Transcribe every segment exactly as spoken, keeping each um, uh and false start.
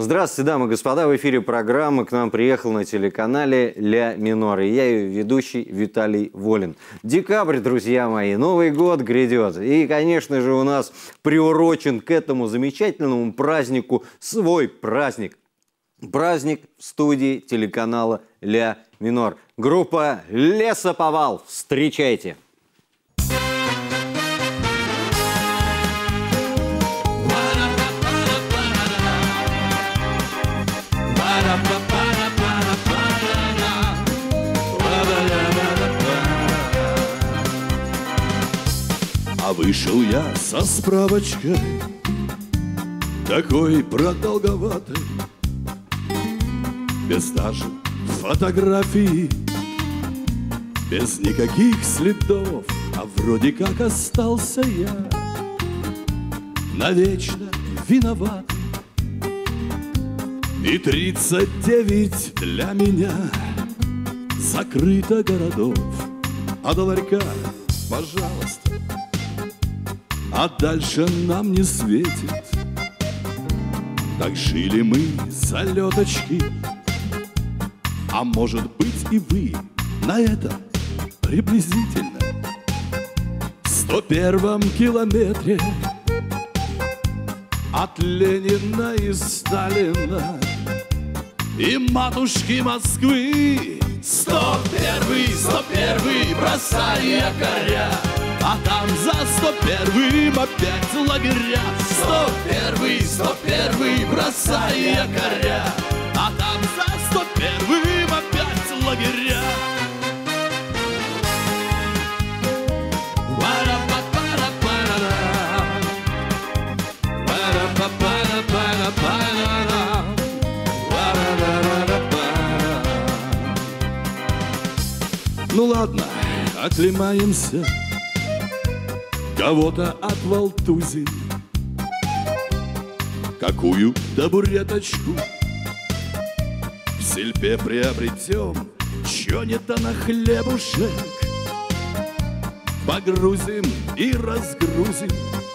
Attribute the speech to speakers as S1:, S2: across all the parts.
S1: Здравствуйте, дамы и господа. В эфире программа. К нам приехал на телеканале «Ля Минор». И я ее ведущий Виталий Волин. Декабрь, друзья мои, Новый год грядет. И, конечно же, у нас приурочен к этому замечательному празднику свой праздник. Праздник в студии телеканала «Ля Минор». Группа «Лесоповал». Встречайте!
S2: А вышел я со справочкой, такой продолговатой, без даже фотографии, без никаких следов, а вроде как остался я навечно виноват. И тридцать девять для меня закрыто городов, а до ларька, пожалуйста, а дальше нам не светит. Так жили мы, залеточки, а может быть и вы на этом приблизительно сто первом километре от Ленина и Сталина и матушки Москвы. Сто первый, сто первый, бросай якоря, а там за сто первым опять лагеря. Сто первый, сто первый, бросай якоря, а там за сто первым опять лагеря. Ну ладно, оклемаемся, кого-то отволтузим, какую табуреточку в сельпе приобретем, чё не то на хлебушек погрузим и разгрузим,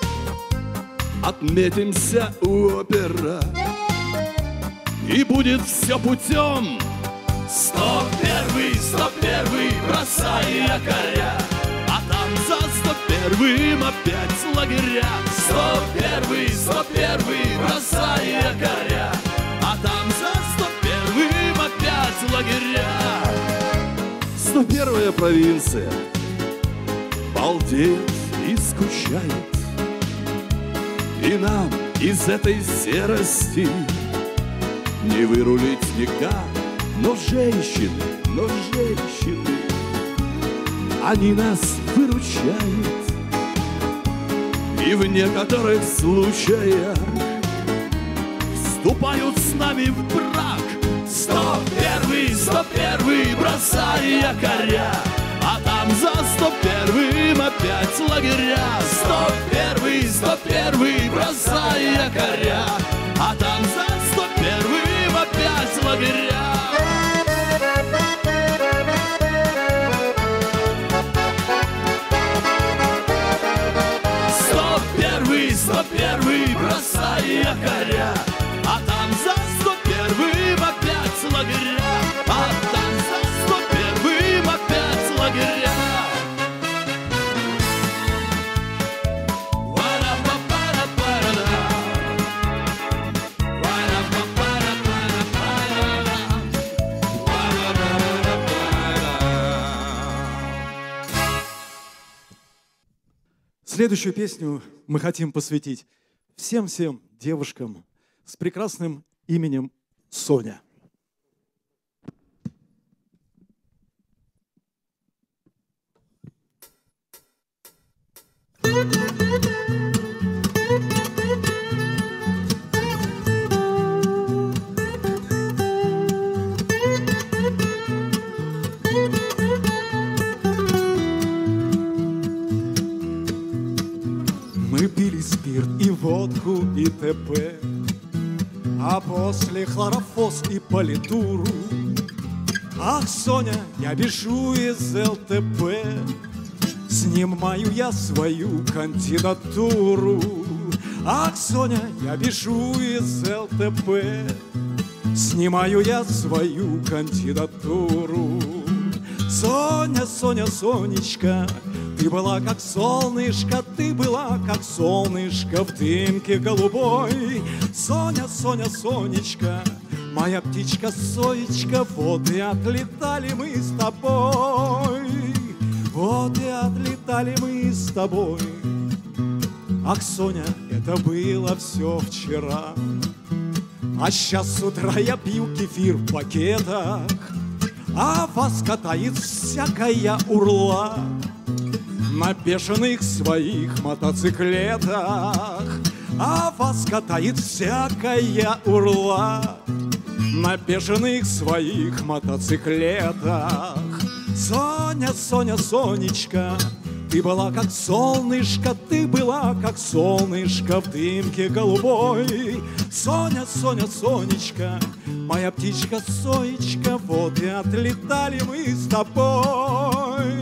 S2: отметимся у опера, и будет все путем. Сто первый, сто первый, бросай якоря, а там за сто первым опять лагеря. Сто первый, сто первый, бросай якоря, а там за сто первым опять лагеря. Сто первая провинция балдеет и скучает, и нам из этой серости не вырулить никак. Но женщины, но женщины, они нас выручают, и в некоторых случаях вступают с нами в брак. Сто первый, сто первый, бросай якоря, а там за сто первым опять лагеря. Сто первый, сто первый, бросай якоря, а там за сто первым опять лагеря. Сто первый, бросай якоря, а там за сто первым опять лагеря, а там за сто первым опять лагеря.
S3: Следующую песню мы хотим посвятить всем-всем девушкам с прекрасным именем Соня. Мы пили спирт и водку и т.п., а после хлорофос и политуру. Ах, Соня, я бежу из ЛТП, снимаю я свою кандидатуру. Ах, Соня, я пишу из ЛТП, снимаю я свою кандидатуру. Соня, Соня, Сонечка, ты была как солнышко, ты была как солнышко в дымке голубой. Соня, Соня, Сонечка, моя птичка Соечка, вот и отлетали мы с тобой. Вот и отлетали мы с тобой. Ах, Соня, это было все вчера, а сейчас с утра я пью кефир в пакетах, а вас катает всякая урла на бешеных своих мотоциклетах. А вас катает всякая урла на бешеных своих мотоциклетах. Соня, Соня, Сонечка, ты была как солнышко, ты была как солнышко в дымке голубой. Соня, Соня, Сонечка, моя птичка Соечка, вот и отлетали мы с тобой.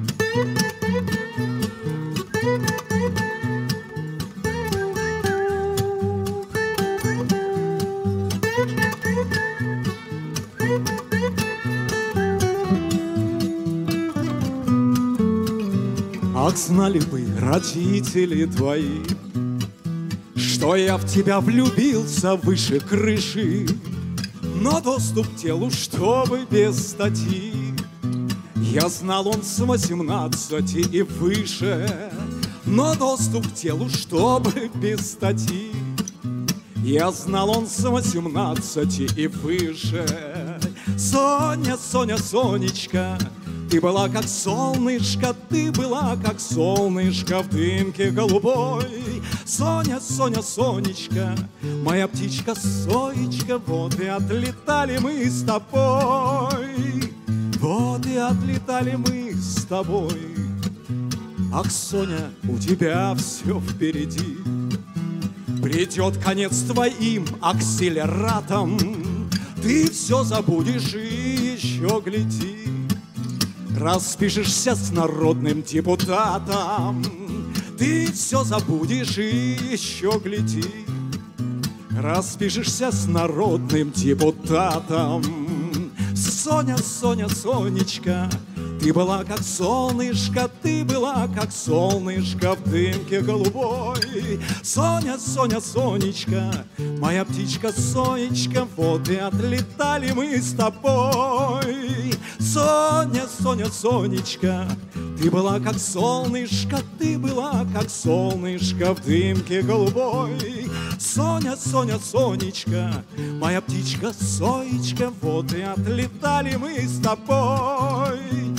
S3: Ах, знали бы родители твои, что я в тебя влюбился выше крыши, но доступ к телу, чтобы без статьи. Я знал, он с восемнадцати и выше, но доступ к телу, чтобы без статьи. Я знал, он с восемнадцати и выше. Соня, Соня, Сонечка, ты была как солнышко, ты была как солнышко в дымке голубой. Соня, Соня, Сонечка, моя птичка Соечка, вот и отлетали мы с тобой. Вот и отлетали мы с тобой. Ах, Соня, у тебя все впереди. Придет конец твоим акселератом, ты все забудешь и еще гляди. Распишешься с народным депутатом, ты все забудешь и еще гляди. Распишешься с народным депутатом. Соня, Соня, Сонечка, ты была как солнышко, ты была как солнышко в дымке голубой. Соня, Соня, Сонечка, моя птичка Соечка, вот и отлетали мы с тобой. Соня, Соня, Сонечка, ты была как солнышко, ты была как солнышко в дымке голубой. Соня, Соня, Сонечка, моя птичка Соечка, вот и отлетали мы с тобой.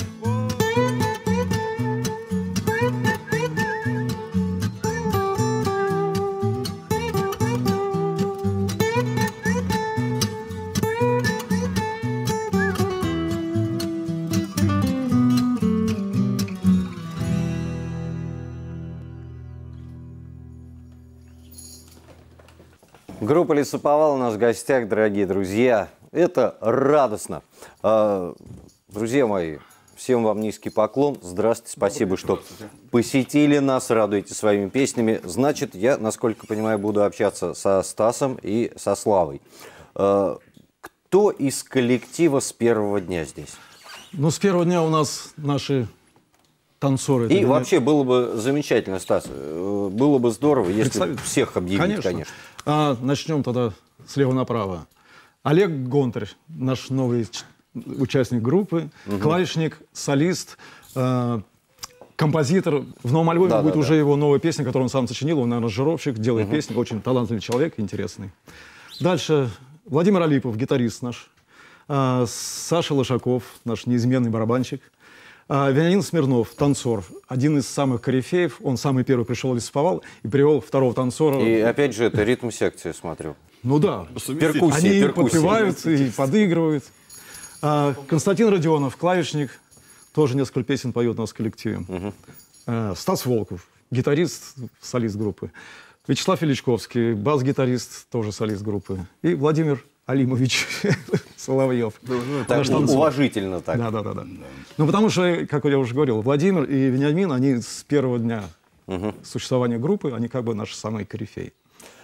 S1: Группа «Лесоповал» у нас в гостях, дорогие друзья. Это радостно. Друзья мои, всем вам низкий поклон. Здравствуйте, спасибо, что посетили нас, радуете своими песнями. Значит, я, насколько понимаю, буду общаться со Стасом и со Славой. Кто из коллектива с первого дня здесь?
S4: Ну, с первого дня у нас наши танцоры.
S1: И вообще было бы замечательно, Стас, было бы здорово, если
S4: Представить?
S1: всех объявить, конечно. конечно.
S4: А, начнем тогда слева направо. Олег Гонтарь, наш новый участник группы, угу. клавишник, солист, э, композитор. В новом альбоме да, будет да, уже да. его новая песня, которую он сам сочинил. Он, наверное, аранжировщик, делает угу. песни. Очень талантливый человек, интересный. Дальше Владимир Алипов, гитарист наш. Э, Саша Лошаков, наш неизменный барабанщик. Э, Вениамин Смирнов, танцор. Один из самых корифеев. Он самый первый пришел в Лесоповал и привел второго танцора.
S1: И опять же, это ритм-секция, смотрю.
S4: Ну да.
S1: Перкуссия,
S4: Они
S1: перкуссия.
S4: подпевают и подыгрывают. А, Константин Родионов, клавишник, тоже несколько песен поет у нас в коллективе. Угу. А, Стас Волков, гитарист, солист группы. Вячеслав Величковский, бас-гитарист, тоже солист группы. И Владимир Алимович Соловьев.
S1: Ну, так, уважительно так.
S4: Да, да, да, да. Ну, потому что, как я уже говорил, Владимир и Вениамин, они с первого дня угу. существования группы, они как бы наши самые корифеи.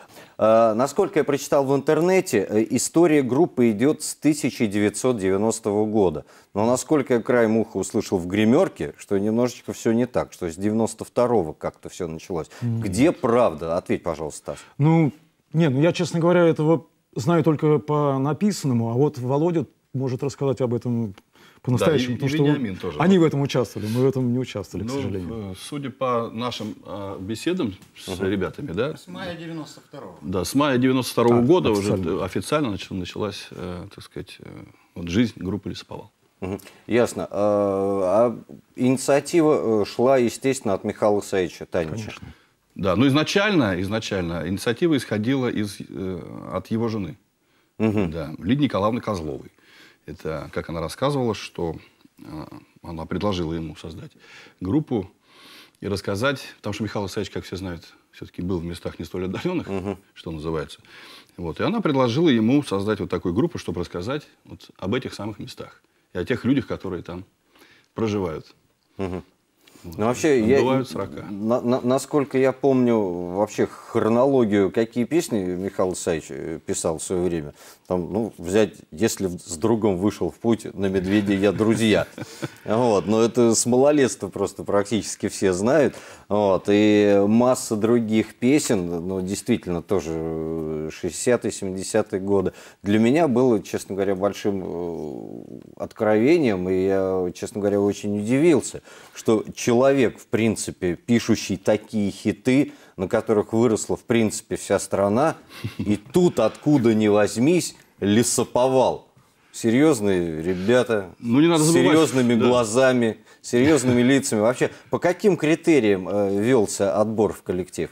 S1: А, насколько я прочитал в интернете, история группы идет с тысяча девятьсот девяностого года. Но насколько я краем уха услышал в гримерке, что немножечко все не так, что с девяносто второго как-то все началось. Mm. Где правда? Ответь, пожалуйста, Стас.
S4: Ну, не, ну я, честно говоря, этого знаю только по написанному, а вот Володя может рассказать об этом по-настоящему,
S5: да, и,
S4: потому
S5: и
S4: что
S5: тоже.
S4: Они в этом участвовали, мы в этом не участвовали,
S5: ну,
S4: к сожалению.
S5: Судя по нашим э, беседам с uh-huh. ребятами, да?
S6: С мая девяносто второго.
S5: Да, с мая девяносто второго
S4: а,
S5: года
S4: официально.
S5: уже официально нач, началась, э, так сказать, э, вот жизнь группы «Лесоповал».
S1: Угу. Ясно. А, а инициатива шла, естественно, от Михаила Исаевича Танича.
S4: Конечно.
S5: Да, но изначально, изначально инициатива исходила из, э, от его жены, угу. да, Лидии Николаевны Козловой. Это, как она рассказывала, что э, она предложила ему создать группу и рассказать, потому что Михаил Исаевич, как все знают, все-таки был в местах не столь отдаленных, угу. что называется. Вот, и она предложила ему создать вот такую группу, чтобы рассказать вот об этих самых местах и о тех людях, которые там проживают.
S1: Угу. Вот. Ну, вообще, я, на, на, насколько я помню, вообще хронологию, какие песни Михаил Исаевич писал в свое время. Там, ну, взять, если с другом вышел в путь, на медведя я друзья. Вот. Но это с малолетства просто практически все знают. Вот. И масса других песен, ну, действительно, тоже шестидесятые, семидесятые годы. Для меня было, честно говоря, большим откровением, и я, честно говоря, очень удивился, что человек, в принципе, пишущий такие хиты, на которых выросла, в принципе, вся страна, и тут, откуда ни возьмись, Лесоповал. Серьезные ребята,
S5: ну, не надо
S1: с
S5: забывать,
S1: серьезными
S5: да.
S1: глазами, серьезными лицами. Вообще, по каким критериям э, велся отбор в коллектив?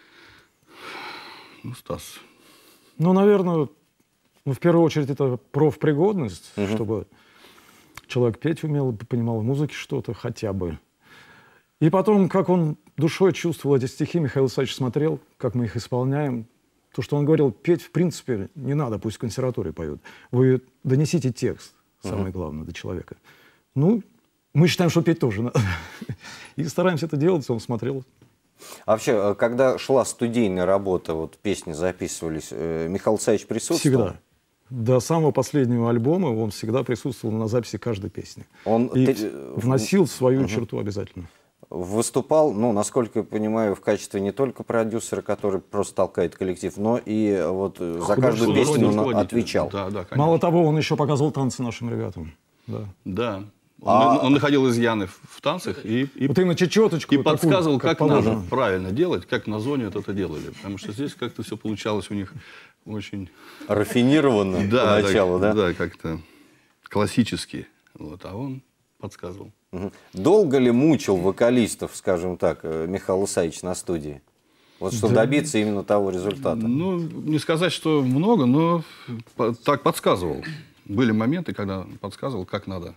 S5: Ну, Стас.
S4: Ну, наверное, ну, в первую очередь, это профпригодность, угу. чтобы человек петь умел, понимал в музыке что-то хотя бы. И потом, как он душой чувствовал эти стихи, Михаил Исаевич смотрел, как мы их исполняем. То, что он говорил, петь, в принципе, не надо, пусть в консерватории поют. Вы донесите текст, самое uh-huh. главное, до человека. Ну, мы считаем, что петь тоже надо. И стараемся это делать, он смотрел.
S1: А вообще, когда шла студийная работа, вот песни записывались, Михаил Исаевич присутствовал?
S4: Всегда. До самого последнего альбома он всегда присутствовал на записи каждой песни. Он и ты... вносил свою uh-huh. черту обязательно.
S1: Выступал, ну, насколько я понимаю, в качестве не только продюсера, который просто толкает коллектив, но и вот за каждую песню он отвечал.
S5: Да, да,
S4: мало того, он еще показывал танцы нашим ребятам. Да.
S5: да. Он, а... он находил изъяны в танцах и, и,
S4: вот именно чечеточку,
S5: и подсказывал,
S4: такую,
S5: как, как надо правильно делать, как на зоне это делали. Потому что здесь как-то все получалось у них очень...
S1: Рафинированно
S5: да,
S1: поначалу,
S5: да?
S1: Да,
S5: да, как-то классически. Вот, а он подсказывал.
S1: Долго ли мучил вокалистов, скажем так, Михаил Исаевич на студии? Вот чтобы да. добиться именно того результата.
S5: Ну, не сказать, что много, но так подсказывал. Были моменты, когда подсказывал, как надо,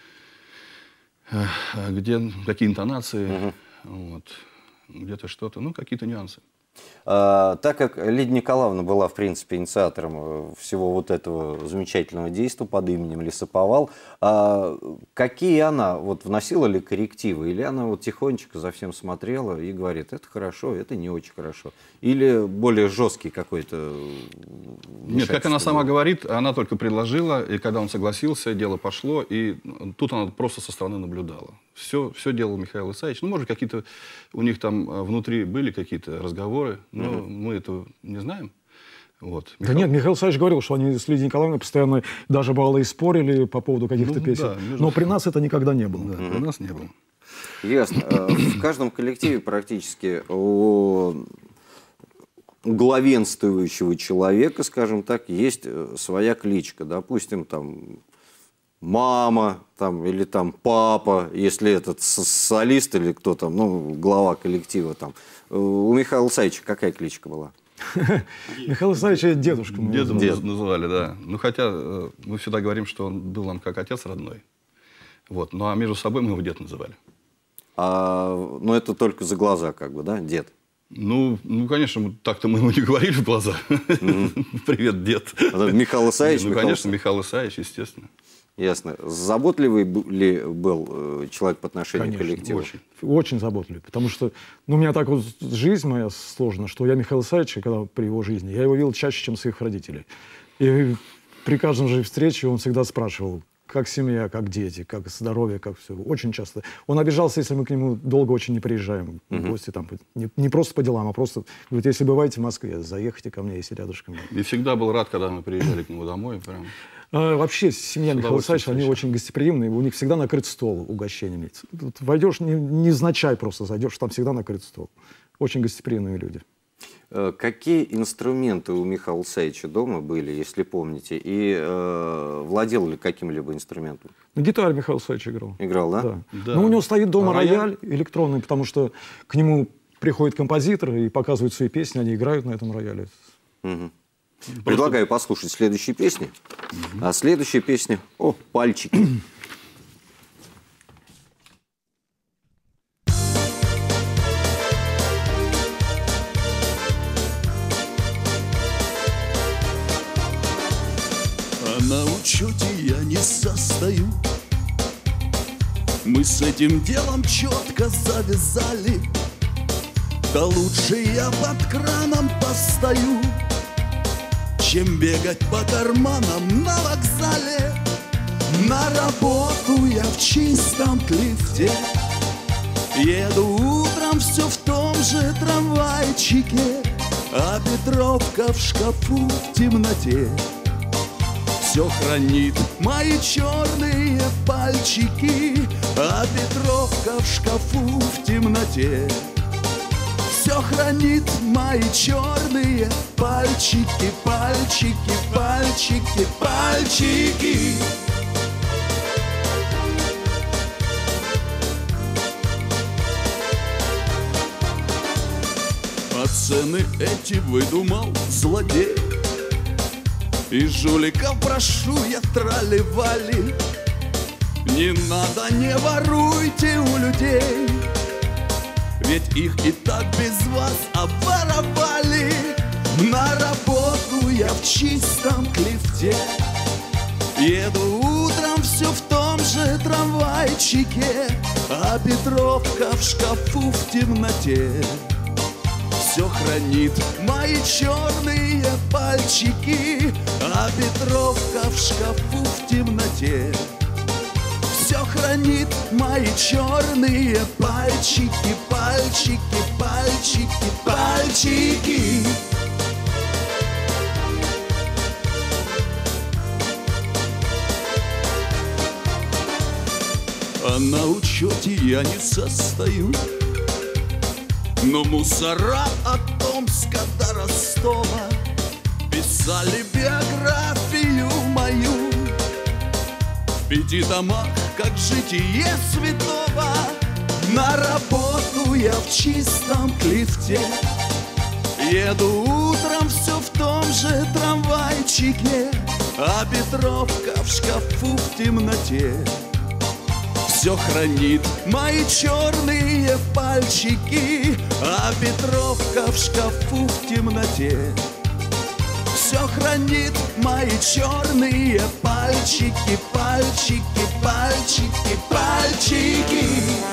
S5: где какие интонации, угу. вот, где-то что-то, ну, какие-то нюансы.
S1: А, так как Лидия Николаевна была, в принципе, инициатором всего вот этого замечательного действия под именем Лесоповал, а какие она, вот вносила ли коррективы, или она вот тихонечко за всем смотрела и говорит, это хорошо, это не очень хорошо, или более жесткий какой-то...
S5: Нет, как она сама говорит, она только предложила, и когда он согласился, дело пошло, и тут она просто со стороны наблюдала. Все, все делал Михаил Исаевич. Ну, может, какие-то у них там внутри были какие-то разговоры, но mm-hmm. мы этого не знаем. Вот.
S4: Михаил... Да нет, Михаил Исаевич говорил, что они с Лидией Николаевной постоянно даже бывало и спорили по поводу каких-то ну, песен. Да, между... Но при нас это никогда не было.
S5: Да, mm-hmm. при нас не было.
S1: Ясно. В каждом коллективе практически у главенствующего человека, скажем так, есть своя кличка. Допустим, там... мама там, или там папа, если этот солист или кто там, ну, глава коллектива там. У Михаила Исаевича какая кличка была?
S4: Михаил Исаевич дедушка.
S5: Дедом называли, да. Ну, хотя мы всегда говорим, что он был нам как отец родной. Вот. Ну, а между собой мы его дед называли.
S1: А, ну, это только за глаза, как бы, да, дед?
S5: Ну, ну, конечно, так-то мы ему не говорили в глаза. Привет, дед.
S1: Михаил Исаевич?
S5: Ну, конечно, Михаил Исаевич, естественно.
S1: Ясно. Заботливый ли был э, человек по отношению
S4: Конечно,
S1: к коллективу?
S5: Очень.
S4: Очень заботливый, потому что, ну, у меня так вот жизнь моя сложена, что я Михаила Исаевича, когда при его жизни, я его видел чаще, чем своих родителей. И при каждом же встрече он всегда спрашивал, как семья, как дети, как здоровье, как все. Очень часто. Он обижался, если мы к нему долго очень не приезжаем в гости, там, не, не просто по делам, а просто, говорит, если бываете в Москве, заехайте ко мне, если рядышком.
S5: И всегда был рад, когда мы приезжали к нему домой. Прям.
S4: А, вообще, семья
S5: С
S4: Михаила
S5: удовольствием
S4: Исаевича, они
S5: встречаю.
S4: очень гостеприимные, у них всегда накрыт стол угощениями. Тут войдешь, не, невзначай просто зайдешь, там всегда накрыт стол. Очень гостеприимные люди.
S1: Э, Какие инструменты у Михаила Исаевича дома были, если помните? И э, владел ли каким-либо инструментом?
S4: На гитаре Михаил Исаевич играл.
S1: Играл, да?
S4: Да.
S5: Да.
S4: Но у него стоит дома
S5: А рояль?
S4: рояль электронный, потому что к нему приходят композиторы и показывают свои песни, они играют на этом рояле.
S1: Мгм. Предлагаю послушать следующие песни. А следующая песня о пальчики.
S2: А на учете я не состою. Мы с этим делом четко завязали. Да лучше я под краном постою, чем бегать по карманам на вокзале. На работу я в чистом лифте, еду утром все в том же трамвайчике, а Петровка в шкафу в темноте все хранит мои черные пальчики, а Петровка в шкафу в темноте все хранит мои черные пальчики, пальчики, пальчики, пальчики. А цены эти выдумал злодей, и жуликов прошу я трали-вали. Не надо, не воруйте у людей, ведь их и так без вас обворовали. На работу я в чистом лифте, еду утром все в том же трамвайчике, а Петровка в шкафу в темноте все хранит мои черные пальчики, а Петровка в шкафу в темноте все хранит мои черные пальчики, пальчики, пальчики, пальчики. А на учете я не состою, но мусора от Томска до Ростова писали биографию мою в пяти томах, как житие святого. На работу я в чистом лифте, еду утром все в том же трамвайчике, а Петровка в шкафу в темноте все хранит мои черные пальчики, а Петровка в шкафу в темноте все хранит мои черные пальчики, пальчики, пальчики, пальчики.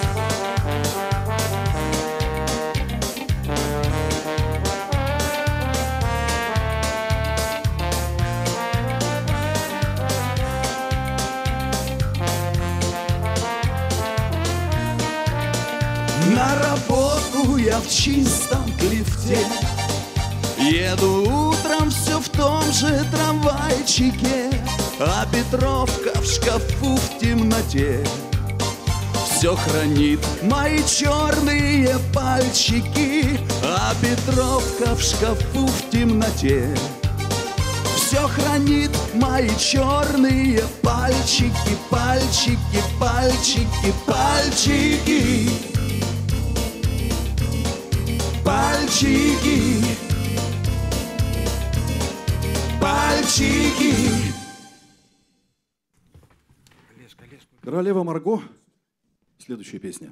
S2: На работу я в чистом лифте, еду утром все в том же трамвайчике, а Петровка в шкафу в темноте все хранит мои черные пальчики, а Петровка в шкафу в темноте все хранит мои черные пальчики, пальчики, пальчики, пальчики. Пальчики, пальчики.
S6: Королева Марго. Следующая песня.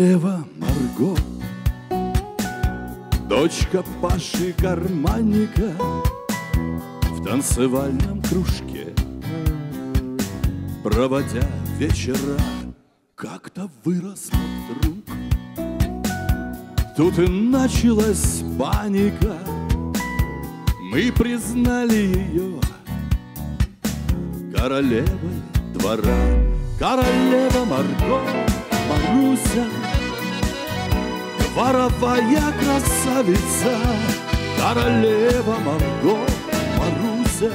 S2: Королева Марго, дочка Паши карманника, в танцевальном кружке, проводя вечера, как-то выросла вдруг. Тут и началась паника, мы признали ее королевой двора. Королева Марго, Маруся, дворовая красавица. Королева Марго, Маруся,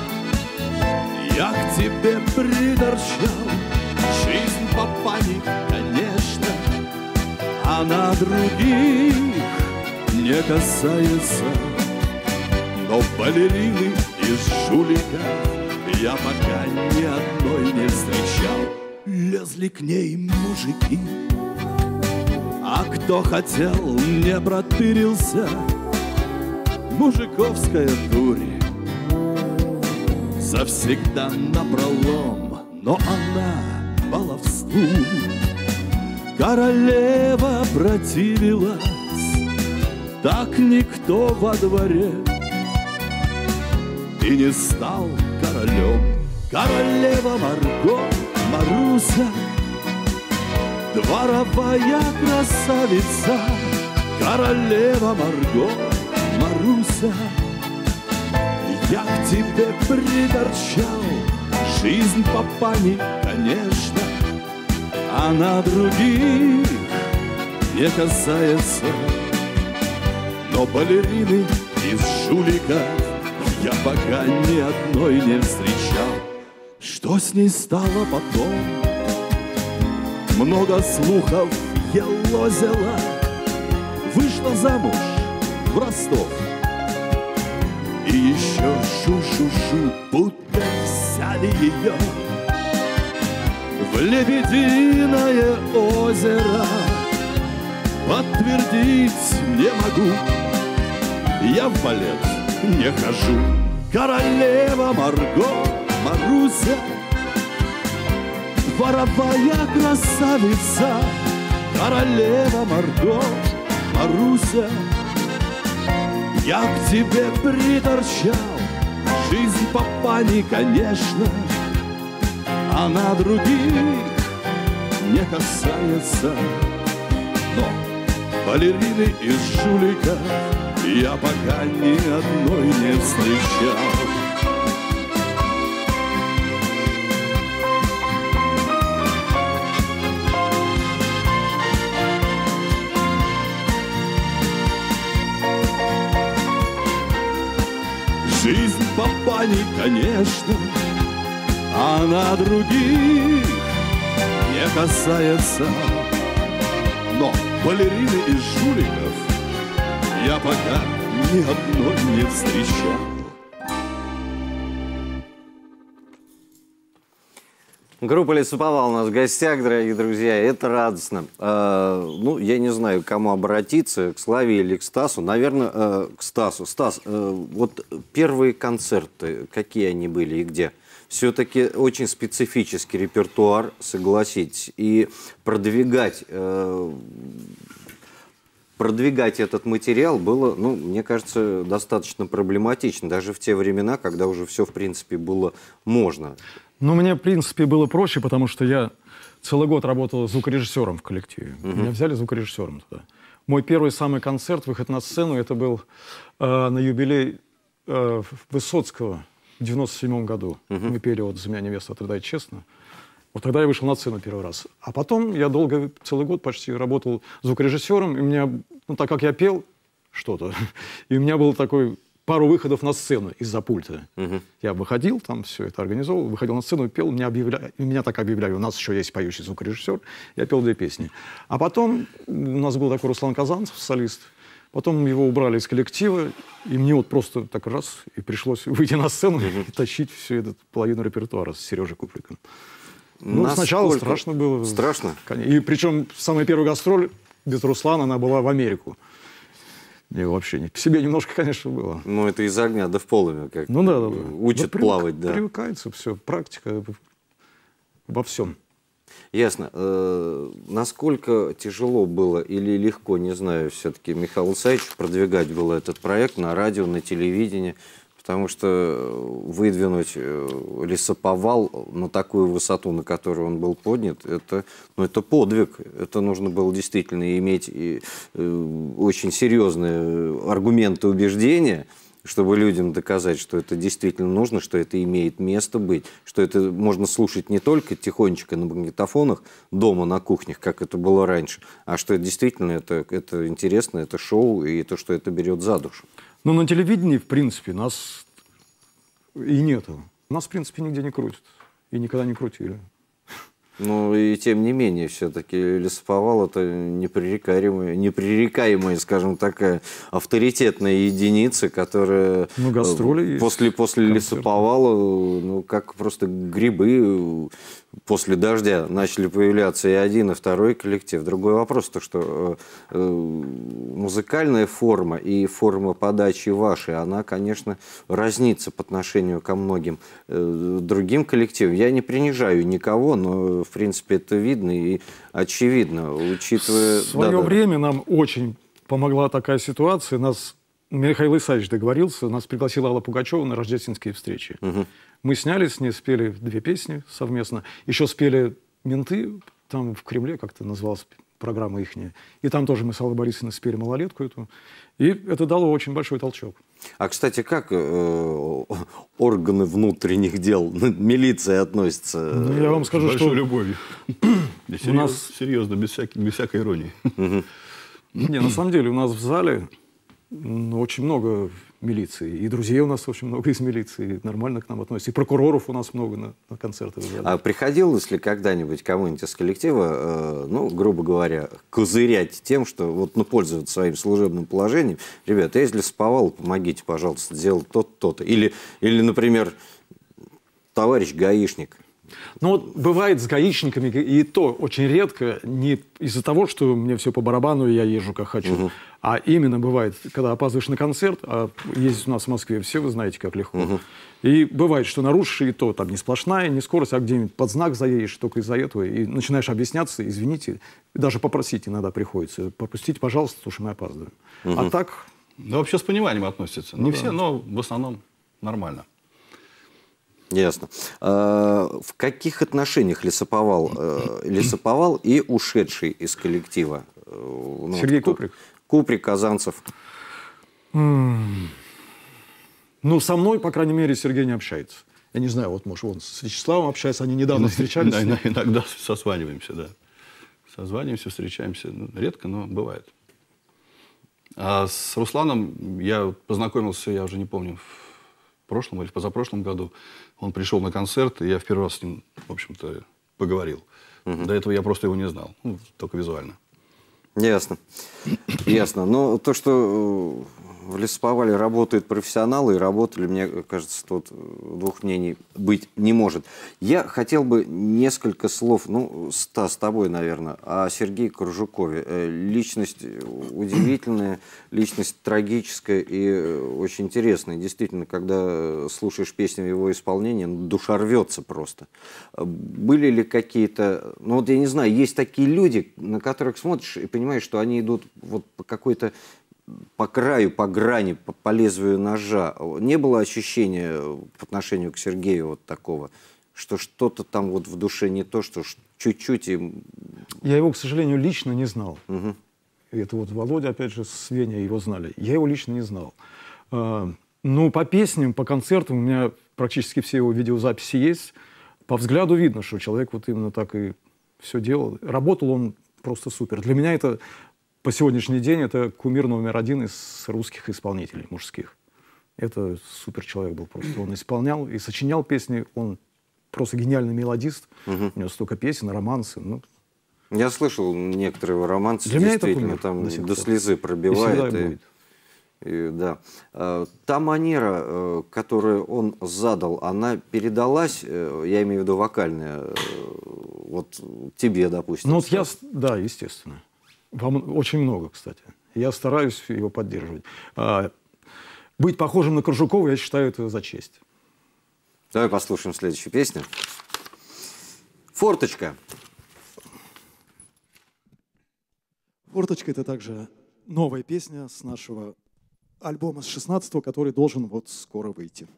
S2: я к тебе приторчал. Жизнь папани, конечно, она других не касается. Но балерины из жуликов я пока ни одной не встречал. Лезли к ней мужики, а кто хотел, не протырился. Мужиковская дурь завсегда напролом, но она баловству. Королева противилась, так никто во дворе и не стал королем. Королева Марго, Маруся, дворовая красавица. Королева Марго, Маруся, я к тебе приторчал. Жизнь папани, конечно, она других не касается. Но балерины из жуликов я пока ни одной не встречал. Что с ней стало потом? Много слухов елозила. Вышла замуж в Ростов. И еще шу-шу-шу, будто взяли ее в Лебединое озеро. Подтвердить не могу, я в балет не хожу. Королева Марго, Маруся, дворовая красавица. Королева Марго, Маруся, я к тебе приторчал. Жизнь папани, конечно, она других не касается. Но балерины из жулика я пока ни одной не встречал. Жизнь папани, конечно, она других не касается. Но балерины из жуликов я пока ни одной не встречал.
S1: Группа Лесоповал у нас в гостях, дорогие друзья. Это радостно. Э, ну, я не знаю, к кому обратиться, к Славе или к Стасу. Наверное, э, к Стасу. Стас, э, вот первые концерты, какие они были и где? Все-таки очень специфический репертуар, согласитесь. И продвигать... Э, Продвигать этот материал было, ну, мне кажется, достаточно проблематично, даже в те времена, когда уже все, в принципе, было можно.
S4: Ну, мне, в принципе, было проще, потому что я целый год работал звукорежиссером в коллективе. Uh-huh. Меня взяли звукорежиссером туда. Мой первый самый концерт, выход на сцену, это был э, на юбилей э, Высоцкого в девяносто седьмом году. Uh-huh. Мы пели вот «За меня невеста отрыдает честно». Вот тогда я вышел на сцену первый раз. А потом я долго, целый год почти работал звукорежиссером. И у меня, ну, так как я пел что-то, и у меня было такой пару выходов на сцену из-за пульта. Uh-huh. Я выходил, там все это организовал, выходил на сцену, пел, меня, объявля... меня так объявляли, у нас еще есть поющий звукорежиссер, я пел две песни. А потом у нас был такой Руслан Казанцев, солист. Потом его убрали из коллектива, и мне вот просто так раз, и пришлось выйти на сцену uh-huh. и тащить всю эту половину репертуара с Сережей Купликом. Ну, насколько... сначала страшно было.
S1: Страшно?
S4: И причем самая первая гастроль без Руслана, она была в Америку. И вообще не... По себе немножко, конечно, было.
S1: Ну, это из огня да в полымя, как
S4: ну, да, да, да.
S1: учат
S4: да,
S1: плавать.
S4: Привык,
S1: да.
S4: Привыкается все, практика во всем.
S1: Ясно. Э, насколько тяжело было или легко, не знаю, все-таки Михаилу Исаевичу продвигать было этот проект на радио, на телевидении, потому что выдвинуть лесоповал на такую высоту, на которую он был поднят, это, ну, это подвиг. Это нужно было действительно иметь и, э, очень серьезные аргументы убеждения, чтобы людям доказать, что это действительно нужно, что это имеет место быть, что это можно слушать не только тихонечко на магнитофонах дома, на кухнях, как это было раньше, а что действительно это, это интересно, это шоу, и то, что это берет за душу.
S4: Ну, на телевидении, в принципе, нас и нету. Нас, в принципе, нигде не крутят. И никогда не крутили.
S1: Ну, и тем не менее, все-таки лесоповал — это непререкаемая, непререкаемая, скажем, такая авторитетная единица, которая
S4: ну, гастроли
S1: после, после лесоповала, ну, как просто грибы после дождя начали появляться и один, и второй коллектив. Другой вопрос, то, что э, музыкальная форма и форма подачи вашей, она, конечно, разнится по отношению ко многим э, другим коллективам. Я не принижаю никого, но, в принципе, это видно и очевидно, учитывая...
S4: В свое
S1: да,
S4: время
S1: да.
S4: нам очень помогла такая ситуация. Нас Михаил Исаевич договорился, нас пригласила Алла Пугачева на рождественские встречи. Угу. Мы сняли с ней, спели две песни совместно. Еще спели «Менты», там в Кремле как-то называлась программа ихняя. И там тоже мы с Аллой Борисовной спели «Малолетку» эту. И это дало очень большой толчок.
S1: А, кстати, как э, органы внутренних дел, милиция относится?
S4: Ну, я вам скажу,
S5: с большой
S4: что...
S5: любовью.
S4: У нас...
S5: Серьезно, без всякой, без всякой иронии.
S4: Не, на самом деле у нас в зале ну, очень много милиции. И друзей у нас очень много из милиции. Нормально к нам относятся. И прокуроров у нас много на, на концертах.
S1: А приходилось ли когда-нибудь кому-нибудь из коллектива, э, ну, грубо говоря, козырять тем, что вот, ну, пользоваться своим служебным положением? Ребята, если сповал, помогите, пожалуйста, сделать то-то, то-то. Или, или, например, товарищ гаишник.
S4: Ну вот бывает с гаишниками, и то очень редко, не из-за того, что мне все по барабану, и я езжу как хочу, угу. а именно бывает, когда опаздываешь на концерт, а ездить у нас в Москве, все вы знаете, как легко. Угу. И бывает, что нарушишь, и то там не сплошная, не скорость, а где-нибудь под знак заедешь только из-за этого, и начинаешь объясняться, извините, даже попросить иногда приходится, пропустите, пожалуйста, потому что мы опаздываем. Угу. А так...
S5: Да вообще с пониманием относятся. Не ну, все, да. но в основном нормально.
S1: Ясно. А, в каких отношениях лесоповал, э, лесоповал и ушедший из коллектива?
S4: Ну, Сергей
S1: кто?
S4: Куприк.
S1: Куприк, Казанцев.
S4: Mm. Ну, со мной, по крайней мере, Сергей не общается. Я не знаю, вот, может, он с Вячеславом общается, они недавно встречались.
S5: Иногда созваниваемся, да. Созваниваемся, встречаемся. Редко, но бывает. А с Русланом я познакомился, я уже не помню, в прошлом или в позапрошлом году. Он пришел на концерт, и я в первый раз с ним, в общем-то, поговорил. Угу. До этого я просто его не знал, ну, только визуально.
S1: Ясно. Ясно. Но то, что в лесоповале работают профессионалы, и работали, мне кажется, тут двух мнений быть не может. Я хотел бы несколько слов, ну, Стас, с тобой, наверное, о Сергее Коржукове. Личность удивительная, личность трагическая и очень интересная. Действительно, когда слушаешь песню в его исполнении, душа рвется просто. Были ли какие-то... Ну, вот я не знаю, есть такие люди, на которых смотришь и понимаешь, что они идут вот по какой-то по краю, по грани, по, по лезвию ножа. Не было ощущения по отношению к Сергею вот такого, что что-то там вот в душе не то, что чуть-чуть... И...
S4: Я его, к сожалению, лично не знал.
S1: Угу.
S4: Это вот Володя, опять же, с Веней его знали. Я его лично не знал. А, ну, по песням, по концертам у меня практически все его видеозаписи есть. По взгляду видно, что человек вот именно так и все делал. Работал он просто супер. Для меня это... По сегодняшний день это кумир номер один из русских исполнителей мужских. Это супер человек был просто. Он исполнял и сочинял песни. Он просто гениальный мелодист. Угу. У него столько песен, романсы. Ну.
S1: Я слышал некоторые романсы.
S4: Для меня это
S1: действительно, там до, до слезы пробивает.
S4: И
S1: и, и, да. Та манера, которую он задал, она передалась, я имею в виду вокальная, вот тебе, допустим.
S4: Ну вот я, да, естественно. Вам очень много, кстати. Я стараюсь его поддерживать. А, быть похожим на Коржукова, я считаю, это за честь.
S1: Давай послушаем следующую песню. «Форточка».
S3: «Форточка» — это также новая песня с нашего альбома с шестнадцатого, который должен вот скоро выйти.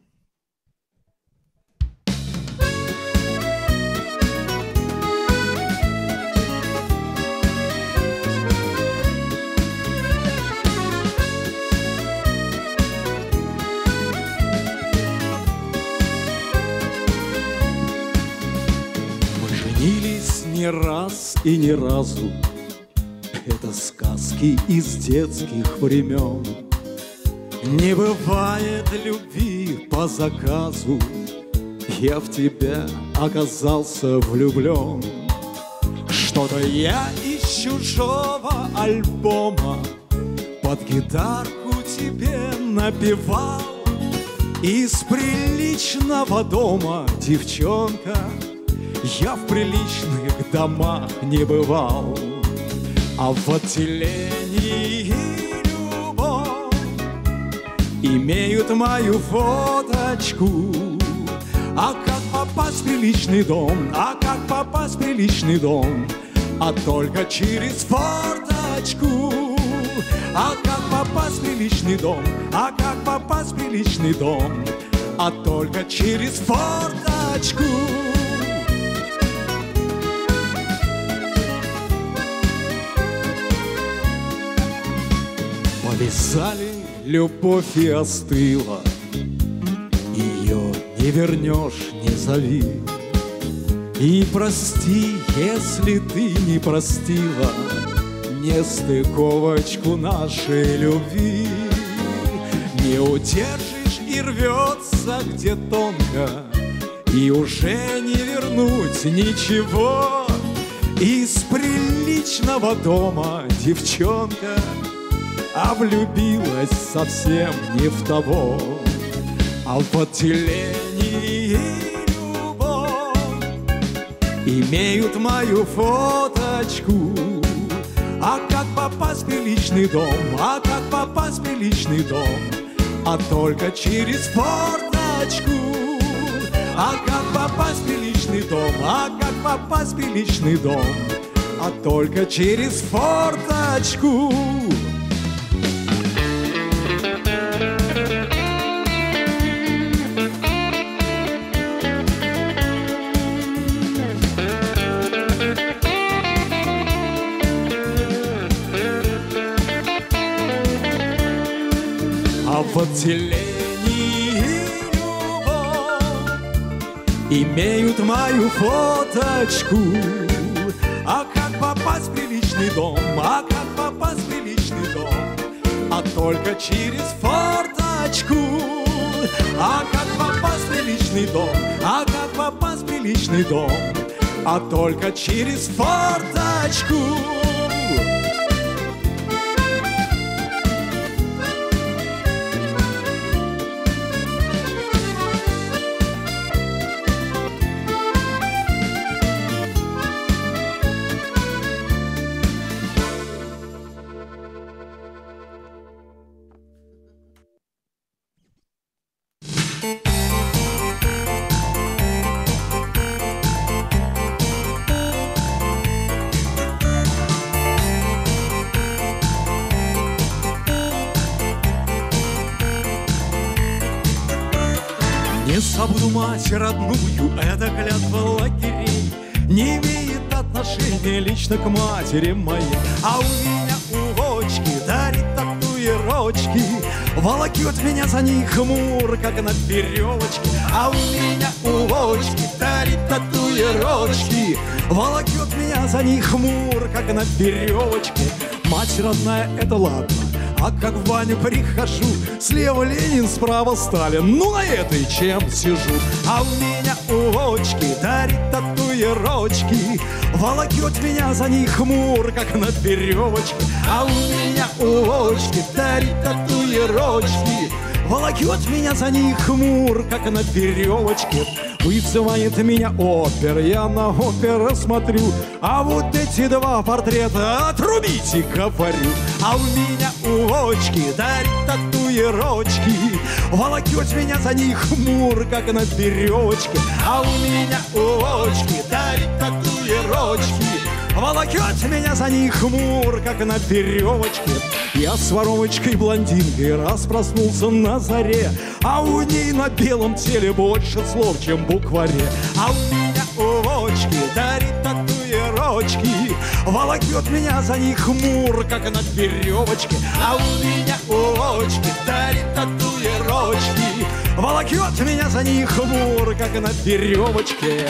S2: Мы женились не раз и ни разу. Это сказки из детских времен. Не бывает любви по заказу. Я в тебя оказался влюблен. Что-то я из чужого альбома под гитарку тебе напевал. Из приличного дома, девчонка, я в приличных домах не бывал. А в отделении любовь имеют мою фоточку. А как попасть в приличный дом? А как попасть в приличный дом? А только через форточку. А как попасть в приличный дом? А как попасть в приличный дом? А только через форточку. Повязали, любовь и остыла. Ее не вернешь, не зови. И прости, если ты не простила нестыковочку нашей любви. Не удержишь и рвется где тонко, и уже не вернуть ничего. Из приличного дома девчонка, а влюбилась совсем не в того. А в отделении любовь имеют мою фоточку. А как попасть в приличный дом? А как попасть в приличный дом? А только через форточку. А как попасть в приличный дом? А как попасть в приличный дом? А только через форточку. А в отделении любовь имеют мою фоточку. А как попасть в приличный дом? А как попасть в приличный дом? А только через форточку. А как попасть в приличный дом? А как попасть в приличный дом? А только через форточку. Не забуду мать родную, это клятва лагерей, не имеет отношения лично к матери моей. А у меня улочки дарит татуировочки, волокет меня за них хмур, как на веревочке. А у меня улочки дарит татуировочки, волокет меня за них хмур, как на веревочке. Мать родная, это ладно. А как в баню прихожу, слева Ленин, справа Сталин. Ну на этой чем сижу? А у меня улочки дарит татуировочки, волокет меня за них хмур, как на веревочке. А у меня улочки дарит татуировочки, волокет меня за них хмур, как на веревочке. Вызывает меня опер, я на опера смотрю, а вот эти два портрета отрубите, говорю. А у меня улочки дарит татуировочки, волокет меня за них хмур, как на веревочке. А у меня улочки дарит татуировочки,
S3: волокет меня за них хмур, как на веревочке. Я с воровочкой блондинкой раз проснулся на заре, а у ней на белом теле больше слов, чем в букваре. А у меня улочки дарит татуировочки, волокет меня за них хмур, как на веревочке. А у меня улочки дарит татуировочки, волокет меня за них хмур, как на веревочке.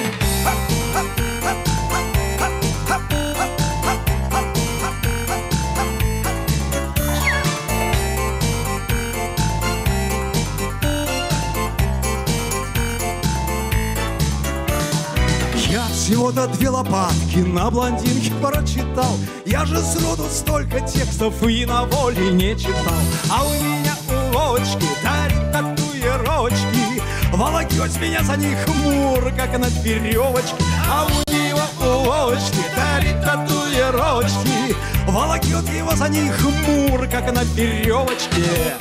S3: Я всего-то две лопатки на блондинке прочитал. Я же сроду столько текстов и на воле не читал. А у меня улочки дарит татуировочки, волокет меня за них хмур, как на веревочке. А у него улочки дарит татуировочки, волокет его за них хмур, как на веревочке.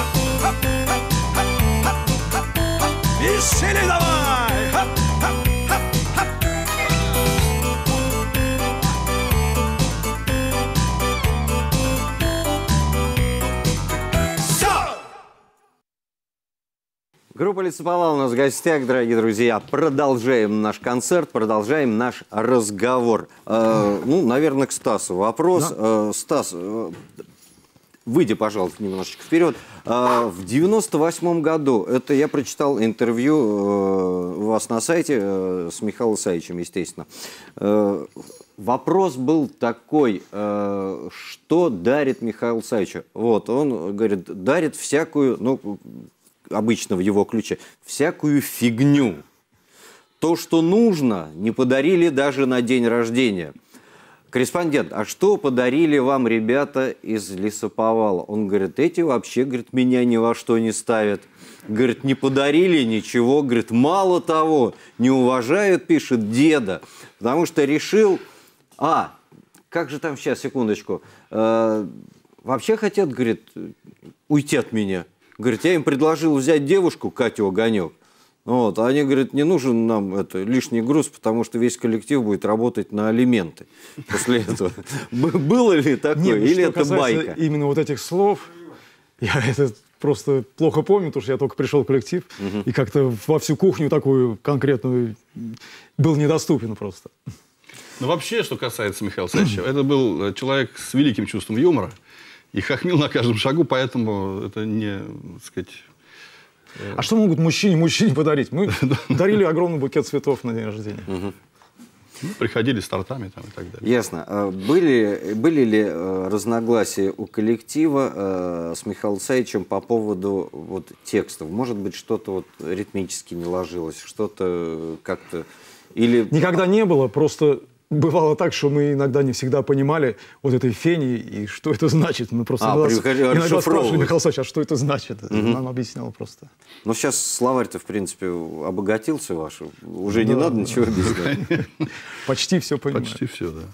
S3: Веселье давай!
S1: Группа Лесоповал у нас в гостях, дорогие друзья. Продолжаем наш концерт, продолжаем наш разговор. Э, ну, наверное, к Стасу вопрос. Да. Э, Стас, э, выйди, пожалуйста, немножечко вперед. Э, в девяносто восьмом году, это я прочитал интервью э, у вас на сайте э, с Михаилом Савичем, естественно. Э, Вопрос был такой, э, что дарит Михаил Савич? Вот, он говорит, дарит всякую, ну, обычно в его ключе, всякую фигню. То, что нужно, не подарили даже на день рождения. Корреспондент, а что подарили вам ребята из Лесоповала? Он говорит, эти вообще, говорит, меня ни во что не ставят. Говорит, не подарили ничего. Говорит, мало того, не уважают, пишет, деда. Потому что решил... А, как же там сейчас, секундочку. Э, вообще хотят, говорит, уйти от меня. Говорит, я им предложил взять девушку, Катю Огонек. Вот, а они говорят, не нужен нам это, лишний груз, потому что весь коллектив будет работать на алименты после этого. Было ли такое, или это байка?
S4: Именно вот этих слов, я это просто плохо помню, потому что я только пришел в коллектив, и как-то во всю кухню такую конкретную был недоступен просто.
S5: Ну, вообще, что касается Михаила Савича, это был человек с великим чувством юмора. И хохмил на каждом шагу, поэтому это не, так сказать... Э...
S4: А что могут мужчине мужчине подарить? Мы дарили огромный букет цветов на день рождения.
S5: Ну, приходили с тортами там и так далее.
S1: Ясно. Были, были ли разногласия у коллектива с Михаилом Савичем по поводу вот, текстов? Может быть, что-то вот ритмически не ложилось, что-то как-то... Или...
S4: Никогда не было, просто... Бывало так, что мы иногда не всегда понимали вот этой фени и что это значит. Мы просто
S1: а,
S4: иногда, иногда спрашивали Михаила Савича, а что это значит? Угу. Нам объяснял просто.
S1: Ну, сейчас словарь-то, в принципе, обогатился ваш. Уже да, не надо да. ничего объяснять.
S4: Почти все понимаю.
S5: Почти все, да.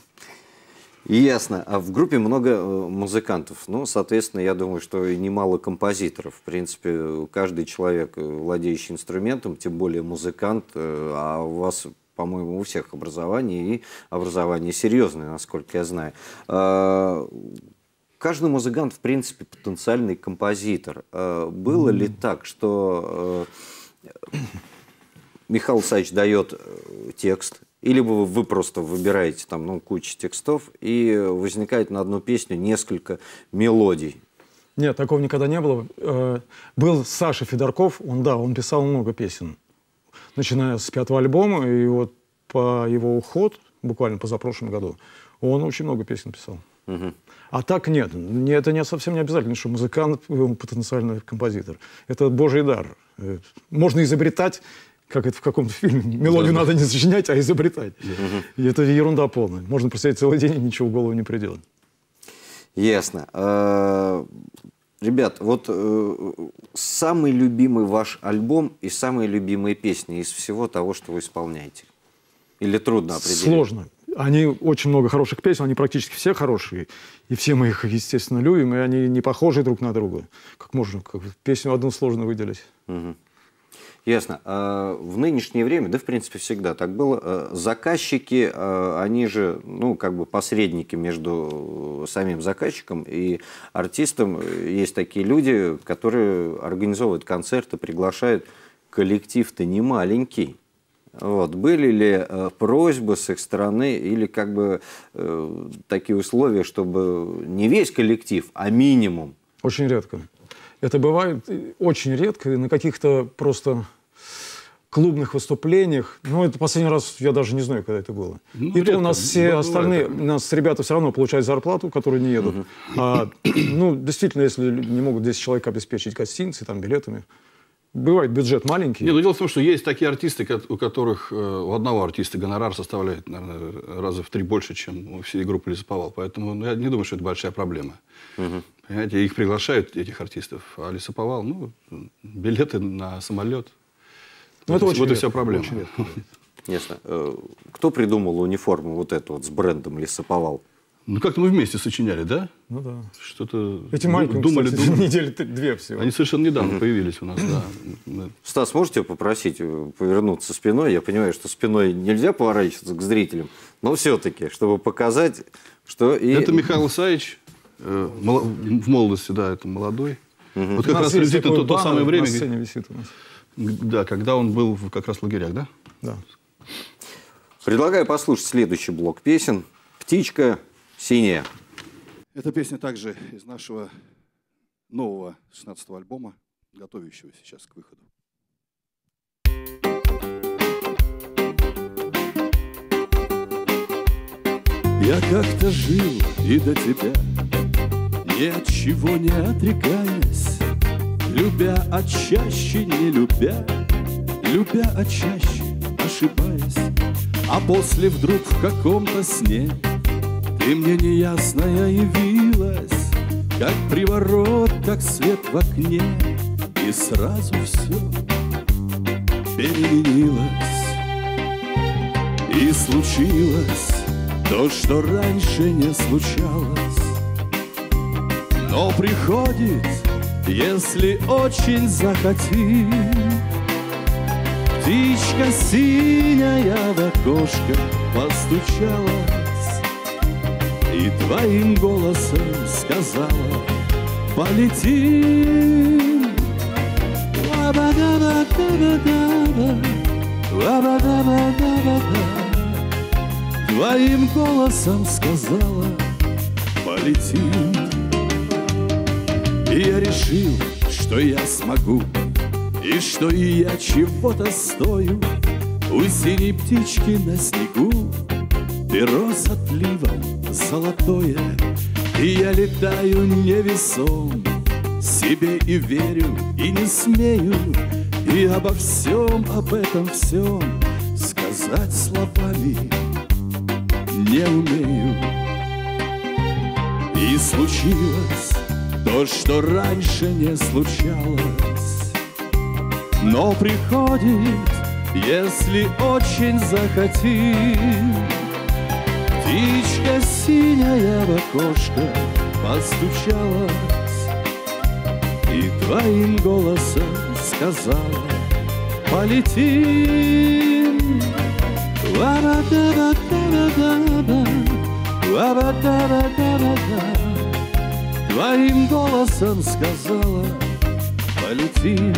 S1: Ясно. А в группе много музыкантов. Ну, соответственно, я думаю, что и немало композиторов. В принципе, каждый человек, владеющий инструментом, тем более музыкант, а у вас... по-моему, у всех образование, и образование серьезное, насколько я знаю. Каждый музыкант, в принципе, потенциальный композитор. Было ли так, что Михаил Савич дает текст, или вы, вы просто выбираете там, ну, кучу текстов, и возникает на одну песню несколько мелодий?
S4: Нет, такого никогда не было. Был Саша Федорков, он, да, он писал много песен. Начиная с пятого альбома, и вот по его уход, буквально позапрошлом году, он очень много песен писал. Угу. А так нет, это не, совсем не обязательно, что музыкант потенциальный композитор. Это божий дар. Можно изобретать, как это в каком-то фильме, мелодию надо не сочинять, а изобретать. Угу. И это ерунда полная. Можно посидеть целый день, и ничего в голову не придет.
S1: Ясно. Ребят, вот э, самый любимый ваш альбом и самые любимые песни из всего того, что вы исполняете? Или трудно определить?
S4: Сложно. Они очень много хороших песен, они практически все хорошие. И все мы их, естественно, любим, и они не похожи друг на друга. Как можно как, песню одну сложно выделить.
S1: Угу. Ясно. А в нынешнее время, да, в принципе, всегда так было, заказчики, они же, ну, как бы посредники между самим заказчиком и артистом. Есть такие люди, которые организовывают концерты, приглашают. Коллектив-то не маленький. Вот. Были ли э, просьбы с их стороны или как бы э, такие условия, чтобы не весь коллектив, а минимум?
S4: Очень редко. Это бывает очень редко, на каких-то просто клубных выступлениях. Ну, это последний раз, я даже не знаю, когда это было. Ну, и редко. То у нас все ну, остальные, у нас ребята все равно получают зарплату, которые не едут. Uh-huh. а, ну, действительно, если не могут десять человек обеспечить гостиницей, там, билетами, бывает бюджет маленький.
S5: Нет, но дело в том, что есть такие артисты, у которых у одного артиста гонорар составляет, наверное, раза в три больше, чем у всей группы «Лесоповал». Поэтому ну, я не думаю, что это большая проблема. Uh-huh. Понимаете, их приглашают, этих артистов, а «Лесоповал», ну, билеты на самолет.
S4: Ну, это
S5: вот
S4: очень
S5: вот
S4: редко,
S5: и вся проблема.
S4: Очень редко.
S1: Ясно. Кто придумал униформу вот эту вот с брендом «Лесоповал»?
S5: Ну, как-то мы вместе сочиняли, да?
S4: Ну, да.
S5: Что-то
S4: Эти майки,
S5: думали,
S4: кстати,
S5: думали.
S4: недели две всего.
S5: Они совершенно недавно появились у нас, да.
S1: Стас, можете попросить повернуться спиной? Я понимаю, что спиной нельзя поворачиваться к зрителям, но все-таки, чтобы показать, что и...
S5: Это Михаил Исаевич, э, мол... в молодости, да, это молодой. Угу. Вот как раз висит то, то самое время,
S4: на сцене висит у нас.
S5: Да, когда он был как раз в лагерях, да?
S4: Да.
S1: Предлагаю послушать следующий блок песен «Птичка синяя».
S6: Эта песня также из нашего нового шестнадцатого альбома, готовящего сейчас к выходу.
S2: Я как-то жил и до тебя, ни от чего не отрекаясь, любя, а чаще не любя, любя, а чаще ошибаясь. А после вдруг в каком-то сне ты мне неясная явилась, как приворот, как свет в окне, и сразу все переменилось. И случилось то, что раньше не случалось, но приходит, если очень захотим. Птичка синяя в окошко постучалась и твоим голосом сказала: полетим. Твоим голосом сказала: полетим. И я решил, что я смогу, и что и я чего-то стою. У синей птички на снегу перо с отливом золотое, и я летаю невесом себе и верю, и не смею, и обо всем, об этом всем сказать словами не умею. И случилось то, что раньше не случалось, но приходит, если очень захотим. Птичка синяя в окошко постучалась и твоим голосом сказала: полетим. Твоим голосом сказала: полетим.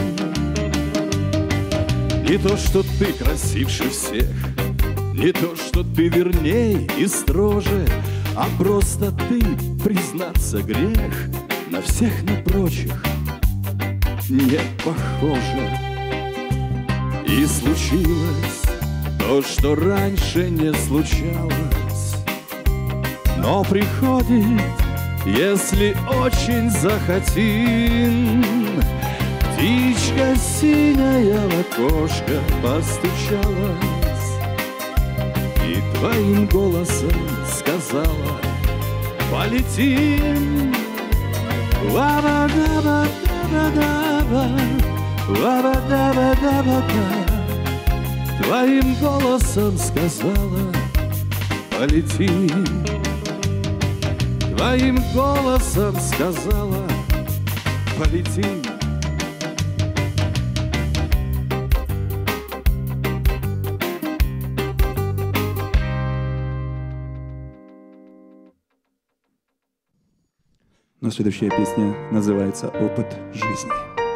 S2: Не то, что ты красивше всех, не то, что ты верней и строже, а просто ты, признаться, грех на всех на прочих не похоже. И случилось то, что раньше не случалось, но приходит, если очень захотим. Птичка синяя в окошко постучалась и твоим голосом сказала: полетим. Твоим голосом сказала: полетим. Твоим голосом сказала: полетим.
S3: Но следующая песня называется «Опыт жизни».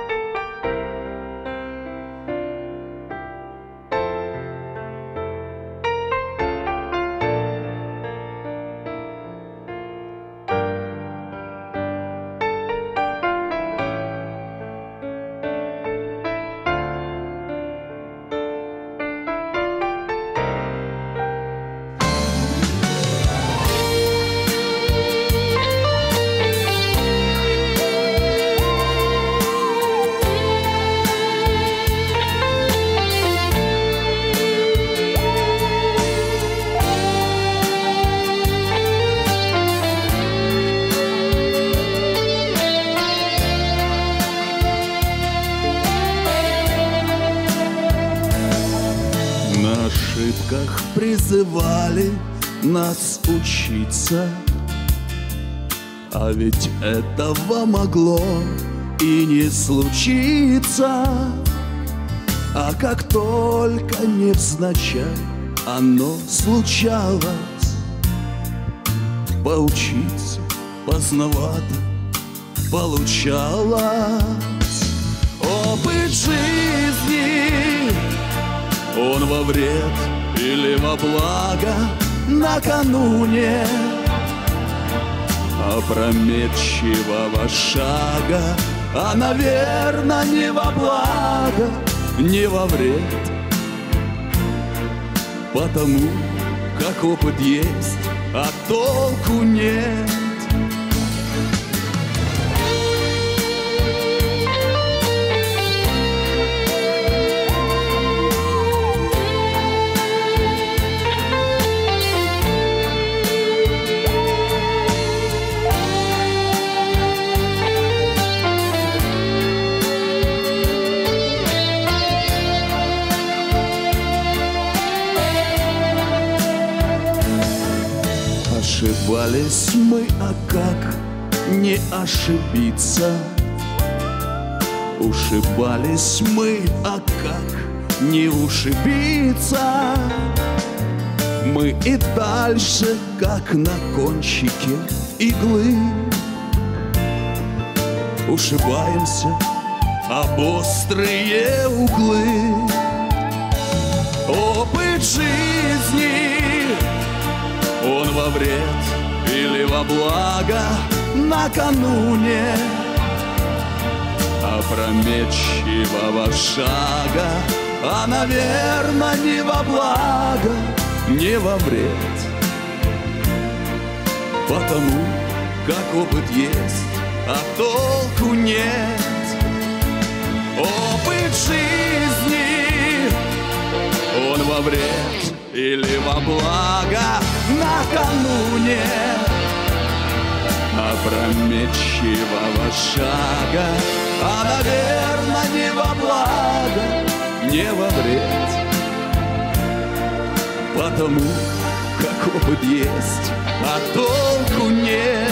S2: Призывали нас учиться, а ведь этого могло и не случиться. А как только невзначай оно случалось, поучиться поздновато получалось. Опыт жизни, он во вред или во благо накануне опрометчивого шага, а, наверно, не во благо, не во вред, потому как опыт есть, а толку нет. Ошибались мы, а как не ошибиться? Ушибались мы, а как не ушибиться? Мы и дальше, как на кончике иглы, ушибаемся об острые углы. Опыт жизни, он во вред или во благо накануне опрометчивого шага, а, наверно, не во благо, не во вред, потому как опыт есть, а толку нет. Опыт жизни, он во вред или во благо накануне опрометчивого шага, а, наверно, не во благо, не во вред, потому как опыт есть, а толку нет.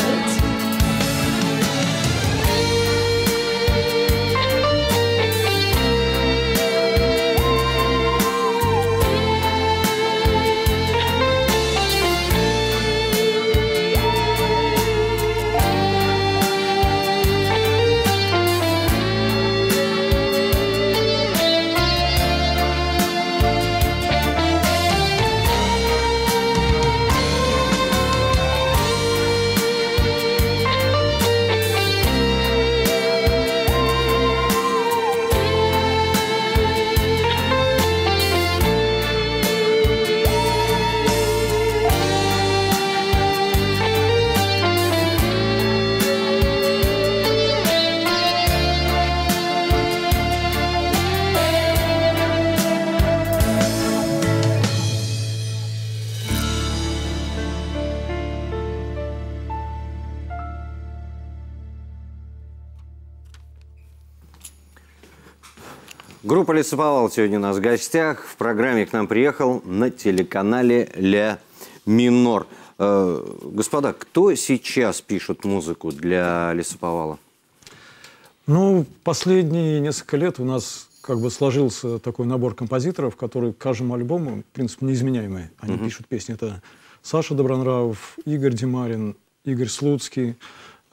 S1: Группа «Лесоповал» сегодня у нас в гостях. В программе к нам приехал на телеканале «Ля Минор». Э, господа, кто сейчас пишет музыку для «Лесоповала»?
S4: Ну, последние несколько лет у нас как бы сложился такой набор композиторов, которые к каждому альбому, в принципе, неизменяемые. Они uh-huh. пишут песни. Это Саша Добронравов, Игорь Демарин, Игорь Слуцкий,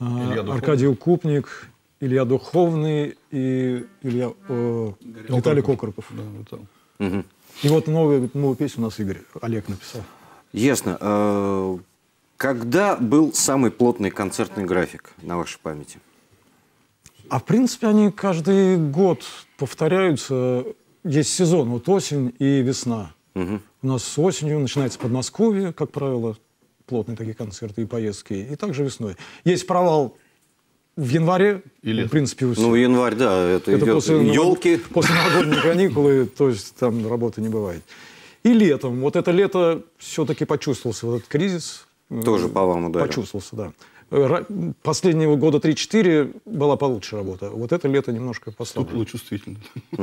S5: Илья
S4: Аркадий Укупник, Илья Духовный и Илья, э, Виталий Кокорков.
S5: Да, вот там.
S1: Мгм.
S4: И вот новую, новую песню у нас Игорь Олег написал.
S1: Ясно. Э, Когда был самый плотный концертный график на вашей памяти?
S4: А в принципе они каждый год повторяются. Есть сезон, вот осень и весна.
S1: Мгм.
S4: У нас с осенью начинается Подмосковье, как правило, плотные такие концерты и поездки. И также весной. Есть провал в январе,
S5: И летом.
S4: в принципе, у всех.
S1: Ну, январь, да, это,
S4: Это
S1: идет.
S4: после ново-
S1: Елки.
S4: После новогодние каникулы, то есть там работы не бывает. И летом. Вот это лето все-таки почувствовался, вот этот кризис.
S1: Тоже по вам ударил.
S4: Почувствовался, да. Ра- Последнего года три-четыре была получше работа. Вот это лето немножко
S5: Тут
S4: послабее.
S5: было чувствительно.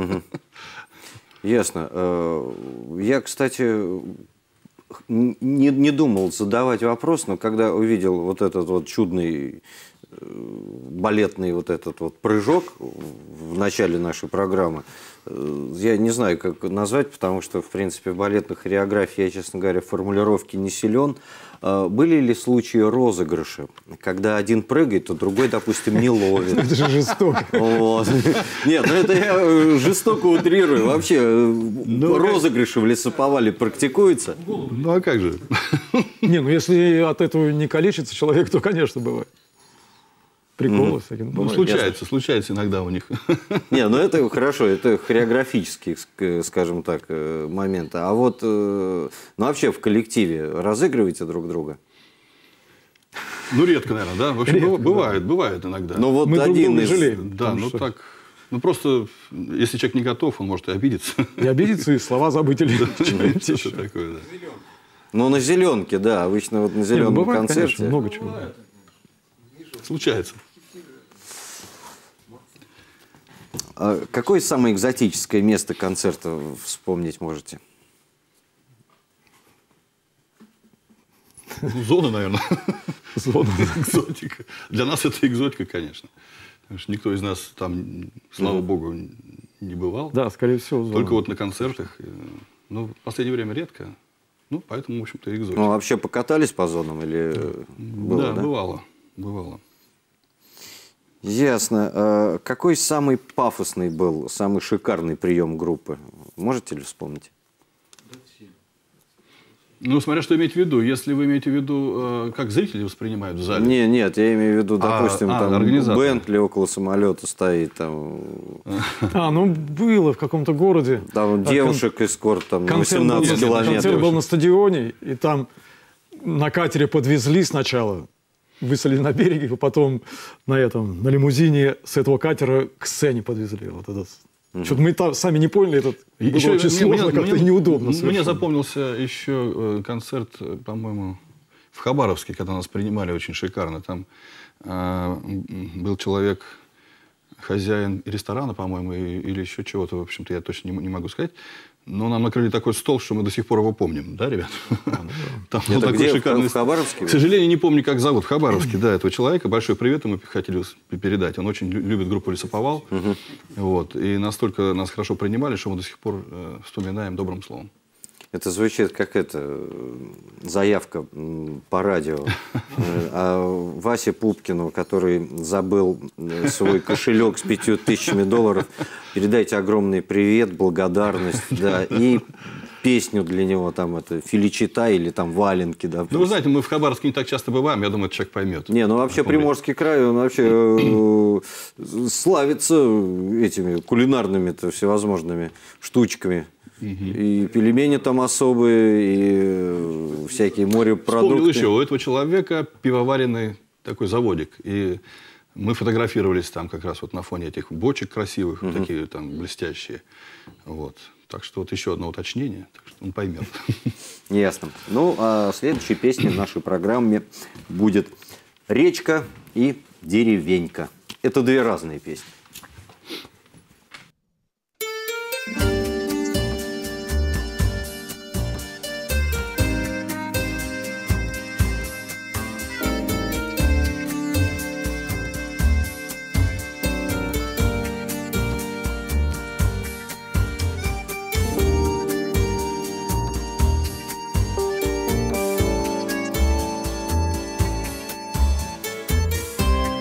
S1: Ясно. Э, Я, кстати, н- не, не думал задавать вопрос, но когда увидел вот этот вот чудный э, балетный вот этот вот прыжок в начале нашей программы, э, я не знаю, как назвать, потому что, в принципе, в балетной хореографии я, честно говоря, в формулировке не силен. Э, Были ли случаи розыгрыша, когда один прыгает, а другой, допустим, не ловит?
S4: Это же жестоко.
S1: Вот. Нет, ну это я э, жестоко утрирую. Вообще, э, розыгрыши в лесоповале практикуются?
S5: Ну, а как же?
S4: Не, ну если от этого не калечится человек, то, конечно, бывает. Приколы всякие.
S5: Ну,
S4: бывает.
S5: случается, случается иногда у них.
S1: Не, ну это хорошо, это хореографический, ск- скажем так, э, момент. А вот, э, ну вообще в коллективе разыгрываете друг друга?
S5: Ну, редко, наверное, да? В общем,
S4: Редко,
S5: быва-
S4: да.
S5: бывает, бывает иногда.
S1: Ну вот
S4: Мы друг
S1: один
S4: друга
S1: из...
S4: жалеем.
S5: Да,
S4: потому
S5: ну
S4: что
S5: так. Ну, просто, если человек не готов, он может и обидеться.
S4: И обидеться, и слова забыть или что-нибудь
S5: Что-то
S4: еще.
S5: такое, да.
S1: Ну на зеленке, да, обычно вот на
S4: Не, ну,
S1: зеленом
S4: бывает,
S1: концерте.
S4: конечно, много чего.
S5: Случается.
S1: А какое самое экзотическое место концерта вспомнить можете?
S5: Ну, зона, наверное.
S4: Зона.
S5: Экзотика. Для нас это экзотика, конечно. Потому что никто из нас там, слава богу, не бывал.
S4: Да, скорее всего, зона.
S5: Только вот на концертах. э, Ну, в последнее время редко. Ну, поэтому, в общем-то, экзотика.
S1: Ну вообще покатались по зонам или э, было,
S5: да,
S1: да?
S5: бывало. Бывало.
S1: Ясно. А какой самый пафосный был, самый шикарный прием группы? Можете ли вспомнить?
S5: Ну, смотря что иметь в виду. Если вы имеете в виду, э, как зрители воспринимают в зале.
S1: Не, нет, я имею в виду,
S5: А,
S1: допустим,
S5: а,
S1: там
S5: организатор.
S1: Бентли около самолета стоит, там,
S4: А, ну было в каком-то городе.
S1: там
S4: А,
S1: девушек эскорт там
S4: Концерт был,
S1: восемнадцать
S4: концерт
S1: километров.
S4: был на стадионе, и там на катере подвезли сначала, высадили на береге, а потом на этом, на лимузине с этого катера к сцене подвезли. Вот этот. Что-то мы там сами не поняли, это было
S5: Еще
S4: очень
S5: мне-
S4: сложно,
S5: мне-
S4: как-то
S5: мне-
S4: неудобно.
S5: Мне
S4: совершенно.
S5: запомнился еще э, концерт, э, по-моему, в Хабаровске, когда нас принимали очень шикарно. Там э, м, был человек, хозяин ресторана, по-моему, и- или еще чего-то, в общем-то, я точно не, м- не могу сказать. Но нам накрыли такой стол, что мы до сих пор его помним, да, ребят? Там был
S1: Это
S5: такой
S1: где, в-
S5: шикарный
S1: в Хабаровске?
S5: К сожалению, не помню, как зовут. В Хабаровске, да, этого человека. Большой привет ему хотели с- передать. Он очень лю- любит группу «Лесоповал». Вот. И настолько нас хорошо принимали, что мы до сих пор э, вспоминаем добрым словом.
S1: Это звучит как это, э, заявка м, по радио. Э, А Васе Пупкину, который забыл э, свой кошелек с пятью тысячами долларов, передайте огромный привет, благодарность, да, и песню для него, там это «Феличита» или там «Валенки»,
S5: Ну, вы
S1: допустим.
S5: знаете, мы в Хабаровске не так часто бываем. Я думаю, этот человек поймет.
S1: Не, ну вообще Приморский край, он вообще э, славится этими кулинарными-то всевозможными штучками. И пельмени там особые, и э, всякие морепродукты.
S5: Вспомнил еще, у этого человека пивоваренный такой заводик. И мы фотографировались там как раз вот на фоне этих бочек красивых, такие там блестящие. Вот. Так что вот еще одно уточнение, так что он поймет.
S1: Ясно. Ну, а следующей песней в нашей программе будет «Речка» и «Деревенька». Это две разные песни.
S7: Речка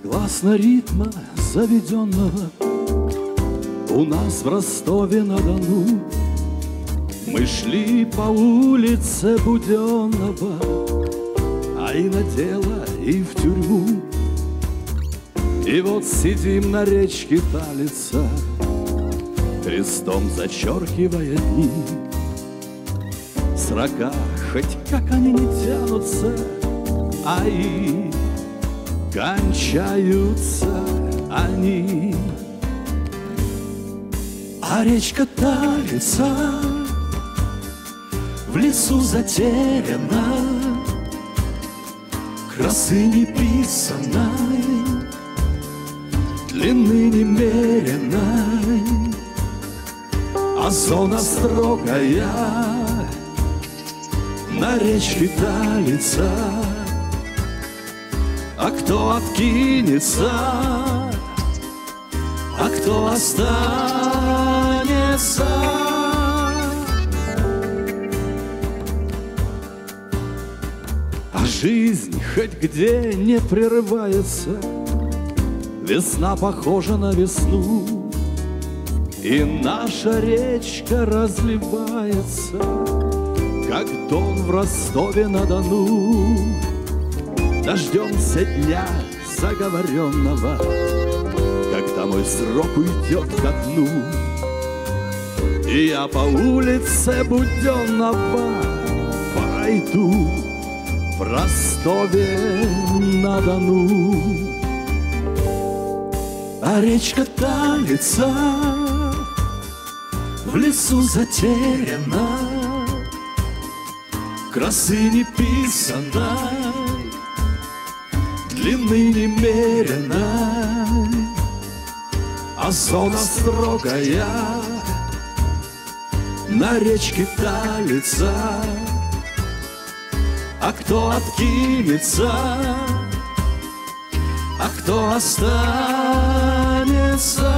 S2: Согласно ритма заведенного, у нас в Ростове-на-Дону мы шли по улице Буденного, а и на дело, и в тюрьму. И вот сидим на речке Талица, крестом зачеркивая дни. Срока, хоть как они не тянутся, а и кончаются они. А речка Талица в лесу затеряна, красы неписанной, длины немеренной, а зона строгая на речке Талица. А кто откинется, а кто останется? А жизнь хоть где не прерывается, весна похожа на весну, и наша речка разливается, как Дон в Ростове-на-Дону. Дождемся дня заговоренного, когда мой срок уйдет ко дну, и я по улице Буденного пройду в Ростове-на-Дону. А речка Талица в лесу затеряна, красы неписанной, длины немеренной, а зона строгая на речке Талица. А кто откинется, а кто останется?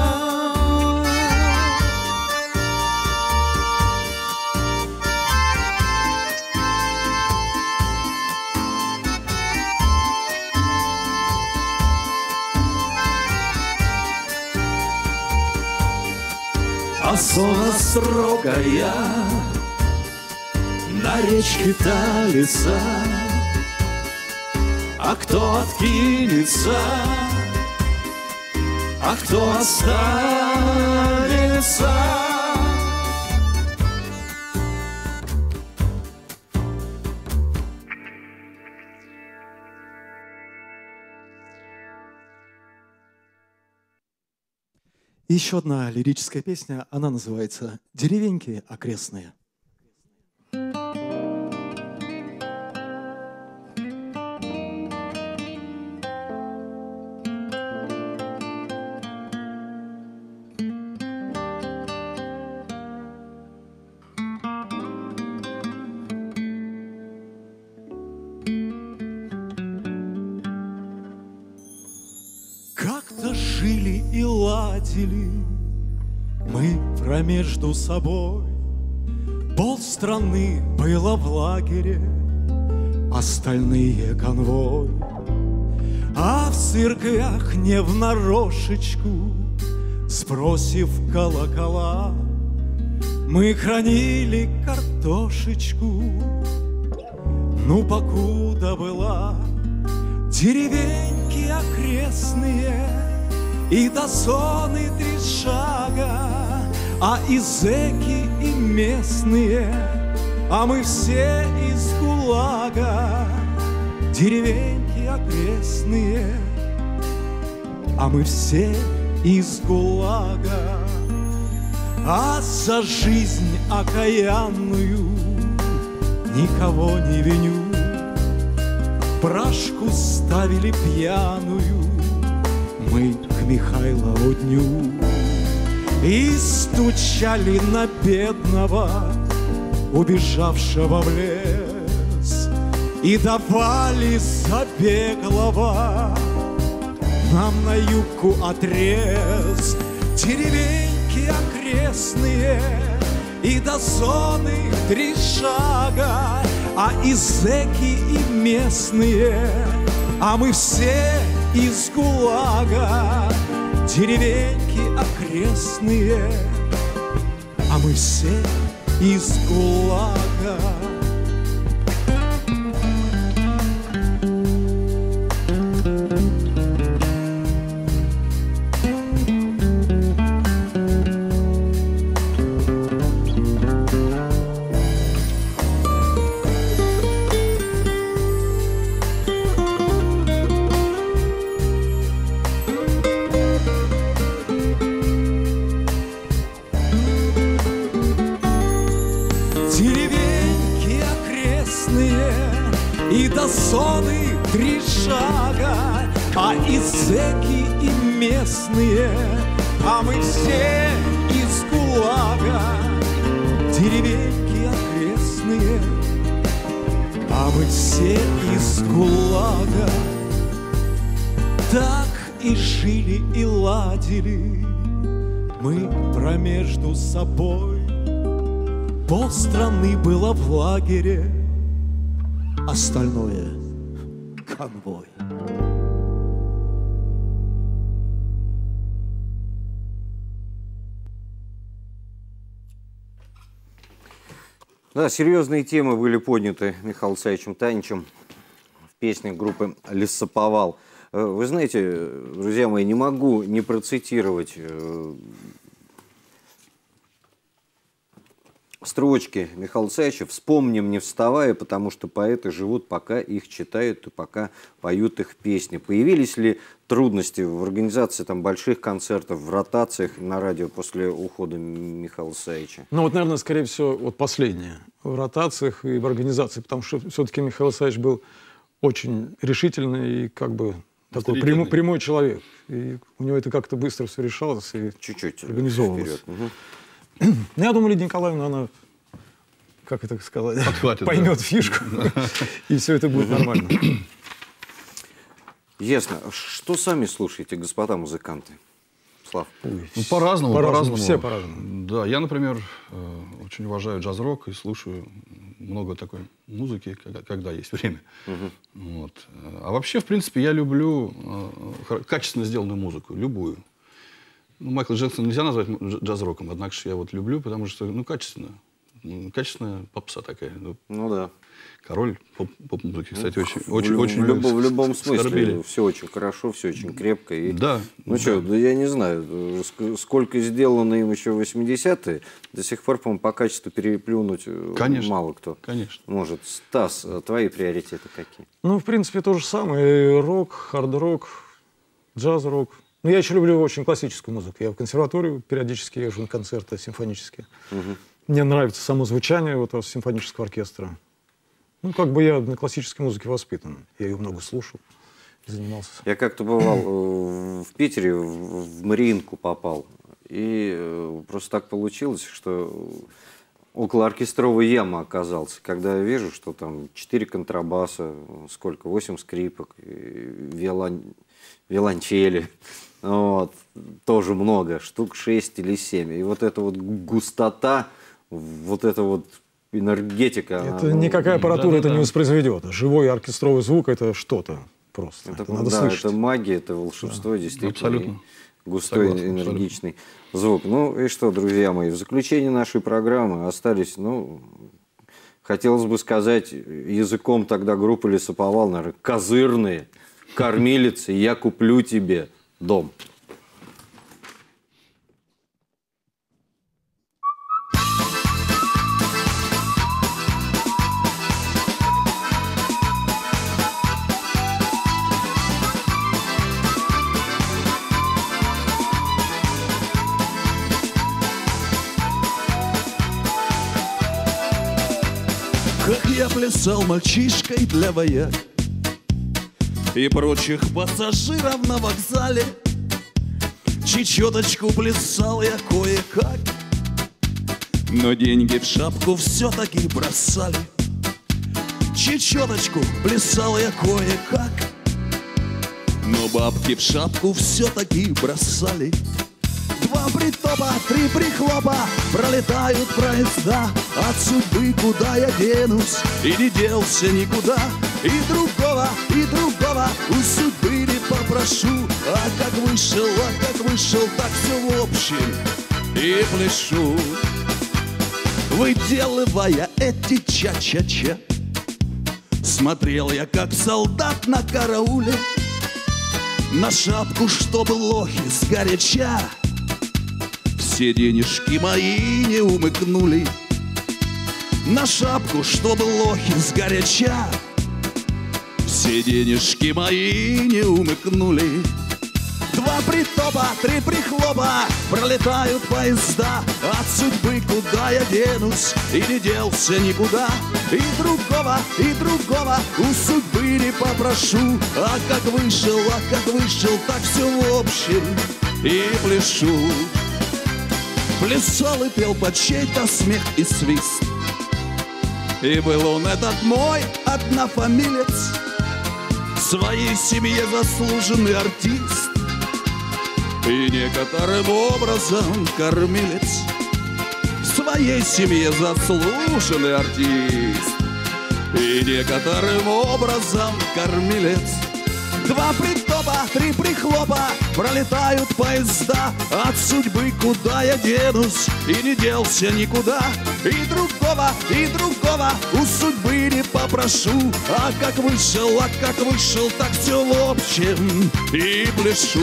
S2: А зона строгая на речке Талица. А кто откинется, а кто останется?
S3: Еще одна лирическая песня, она называется «Деревеньки окрестные».
S2: Как-то жили и ладили мы промежду собой. Полстраны было в лагере, остальные конвой. А в церквях не внарошечку, сбросив колокола, мы хранили картошечку. Ну, покуда была деревеньки окрестные и до зоны три шага, а и зэки, и местные, а мы все из ГУЛАГа. Деревеньки окрестные, а мы все из ГУЛАГа. А за жизнь окаянную никого не виню. Брашку ставили пьяную мы к Михайлову дню и стучали на бедного, убежавшего в лес, и давали за беглого нам на юбку отрез. Деревеньки окрестные и до зоны три шага, а и зэки, и местные, а мы все
S3: из ГУЛАГа, деревеньки окрестные, а мы все из ГУЛАГа. Деревеньки окрестные и до зоны три шага, а и зэки, и местные, а мы все из ГУЛАГа. Деревеньки окрестные, а мы все из ГУЛАГа. Так и жили, и ладили мы промежду собой. Полстраны было в лагере, остальное — конвой.
S1: Да, серьезные темы были подняты Михаилом Савичем Таничем в песне группы «Лесоповал». Вы знаете, друзья мои, не могу не процитировать строчки Михаила Савича: «Вспомним, не вставая, потому что поэты живут, пока их читают и пока поют их песни». Появились ли трудности в организации там больших концертов, в ротациях на радио после ухода Михаила Савича?
S4: Ну вот, наверное, скорее всего, вот последнее. В ротациях и в организации, потому что все-таки Михаил Савич был очень решительный и как бы такой прямой, прямой человек. И у него это как-то быстро все решалось и
S1: чуть-чуть
S4: организовывалось. Угу. Я думаю, Лидия Николаевна, она, как это сказать, Подхватит, поймет да. фишку, и все это будет нормально.
S1: Ясно. Что сами слушаете, господа музыканты? Слав.
S5: Ну, по-разному,
S4: по-разному.
S5: По
S4: Все по-разному.
S5: Да, я, например, очень уважаю джаз-рок и слушаю много такой музыки, когда, когда есть время. Угу. Вот. А вообще, в принципе, я люблю качественно сделанную музыку, любую. Ну, Майкла Джексона нельзя назвать джаз-роком, однако же я вот люблю, потому что, ну, качественно. Качественная попса такая. Ну,
S1: ну да.
S5: Король поп-музыки, кстати,
S1: ну,
S5: очень,
S1: в,
S5: очень,
S1: в,
S5: очень
S1: в, любом, в любом смысле
S5: скорбили.
S1: Все очень хорошо, все очень крепко. И,
S5: да.
S1: Ну да. что, да я не знаю, сколько сделано им еще в восьмидесятые, до сих пор, по-моему, по качеству переплюнуть
S5: конечно,
S1: мало кто
S5: конечно.
S1: может. Стас, твои приоритеты какие?
S4: Ну, в принципе, то же самое. Рок, хард-рок, джаз-рок. Но я еще люблю очень классическую музыку. Я в консерваторию периодически езжу на концерты симфонические. Угу. Мне нравится само звучание вот, симфонического оркестра. Ну, как бы я на классической музыке воспитан. Я ее много слушал и занимался.
S1: Я как-то бывал в Питере, в Мариинку попал. И просто так получилось, что около оркестровой ямы оказался. Когда я вижу, что там четыре контрабаса, сколько, восемь скрипок, виолон... виолончели. Вот. Тоже много, штук шесть или семь. И вот эта вот густота, вот эта вот энергетика.
S4: Это
S1: она,
S4: никакая аппаратура
S5: да,
S4: это
S5: да,
S4: не
S5: да.
S4: воспроизведет. Живой оркестровый звук это что-то просто.
S1: Это,
S4: это надо
S1: да,
S4: слышать.
S1: это магия, это волшебство, да. Действительно.
S5: Абсолютно.
S1: Густой,
S5: Согласен,
S1: энергичный абсолютно. Звук. Ну и что, друзья мои, в заключение нашей программы остались, ну, хотелось бы сказать языком тогда группы «Лесоповал», наверное, козырные, кормилицы, я куплю тебе дом.
S2: Как я плясал мальчишкой для вояк и прочих пассажиров на вокзале, чечеточку плясал я кое-как, но деньги в шапку все-таки бросали. Чечеточку плясал я кое-как, но бабки в шапку все-таки бросали. Два притопа, три прихлопа, пролетают проезда. От судьбы куда я денусь, и не делся никуда. И другого, и другого у судьбы не попадет. попрошу. А как вышел, а как вышел, так все в общем и пляшу. Выделывая эти ча-ча-ча, смотрел я, как солдат на карауле, на шапку, чтобы лохи сгоряча все денежки мои не умыкнули. На шапку, чтобы лохи сгоряча все денежки мои не умыкнули. Два притопа, три прихлопа, пролетают поезда. От судьбы куда я денусь, и не делся никуда. И другого, и другого у судьбы не попрошу. А как вышел, а как вышел, так все в общем и пляшу. Плясал и пел под чей-то смех и свист. И был он, этот мой однофамилец, своей семье заслуженный артист и некоторым образом кормилец. Своей семье заслуженный артист и некоторым образом кормилец. Два притопа, три прихлопа, пролетают поезда. От судьбы куда я денусь, и не делся никуда. И другого, и другого у судьбы не попрошу. А как вышел, а как вышел, так все в общем и пляшу.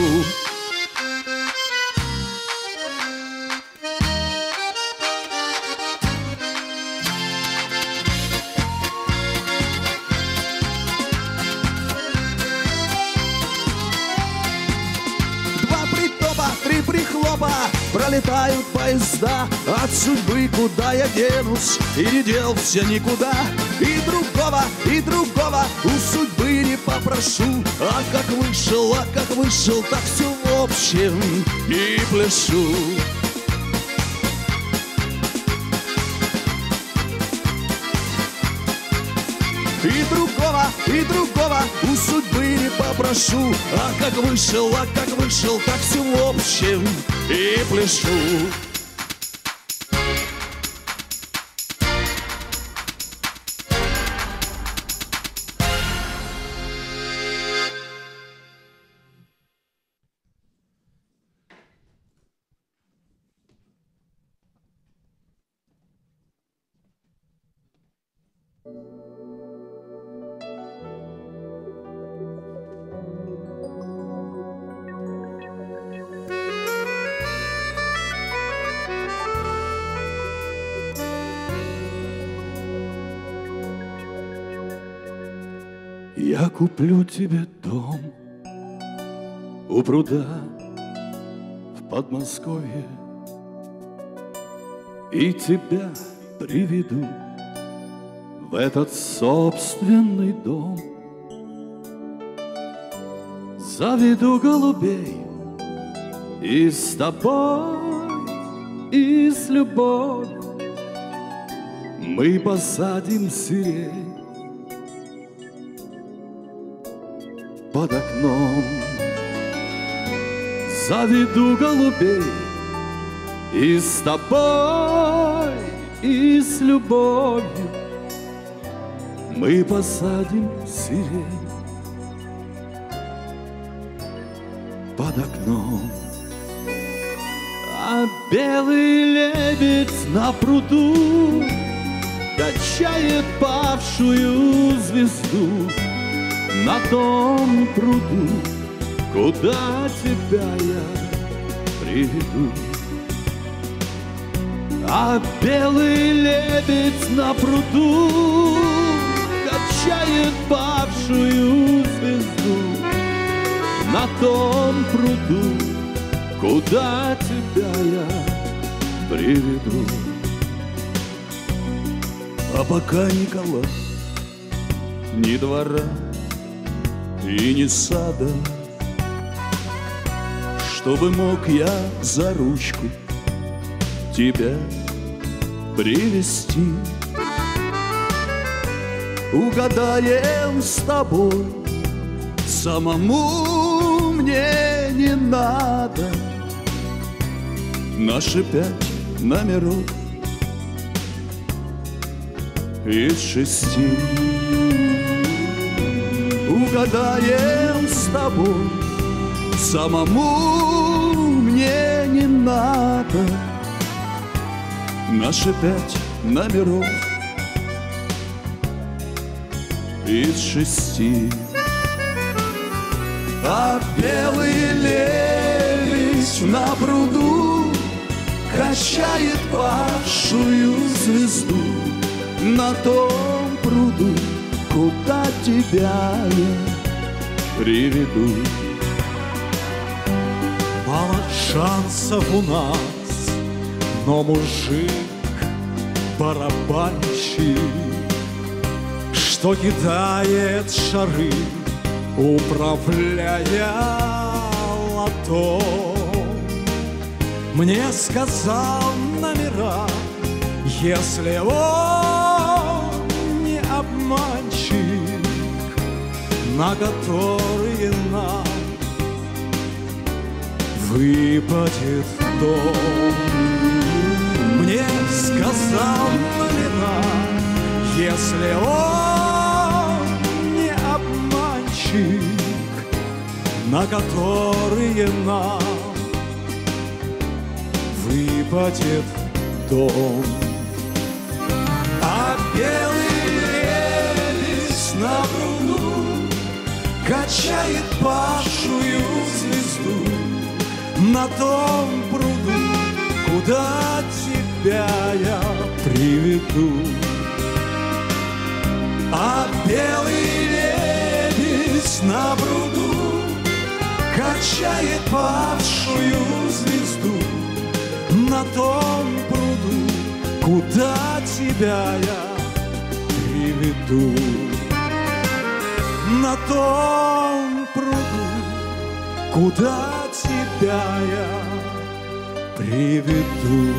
S2: Три прихлопа, пролетают поезда. От судьбы куда я денусь, и не делся никуда. И другого, и другого у судьбы не попрошу. А как вышел, а как вышел, так все в общем и пляшу. И другого, и другого у судьбы не попрошу. А как вышел, а как вышел, так все в общем и пляшу. Я куплю тебе дом у пруда в Подмосковье и тебя приведу в этот собственный дом. Заведу голубей и с тобой, и с любовью мы посадим сирень под окном. Заведу голубей и с тобой, и с любовью мы посадим сирень под окном. А белый лебедь на пруду качает павшую звезду на том пруду, куда тебя я приведу. А белый лебедь на пруду качает павшую звезду на том пруду, куда тебя я приведу. А пока никого, ни двора и ни сада, чтобы мог я за ручку тебя привести. Угадаем с тобой, самому мне не надо наши пять номеров из шести. Угадаем с тобой, самому мне не надо наши пять номеров из шести. А белый лебедь на пруду качает падшую звезду на том пруду, куда тебя я приведу.
S3: Мало шансов у нас, но мужик барабанщик, что кидает шары, управляя лото. Мне сказал номера, если он не обманщик, на которые нам выпадет дом. Мне сказал номера, если он не обманщик, на которые нам выпадет дом. А белый лебедь на пруду качает падшую звезду на том пруду, куда тебя я приведу. А белый лебедь на пруду качает падшую звезду на том пруду, куда тебя я приведу. На том пруду, куда тебя я приведу.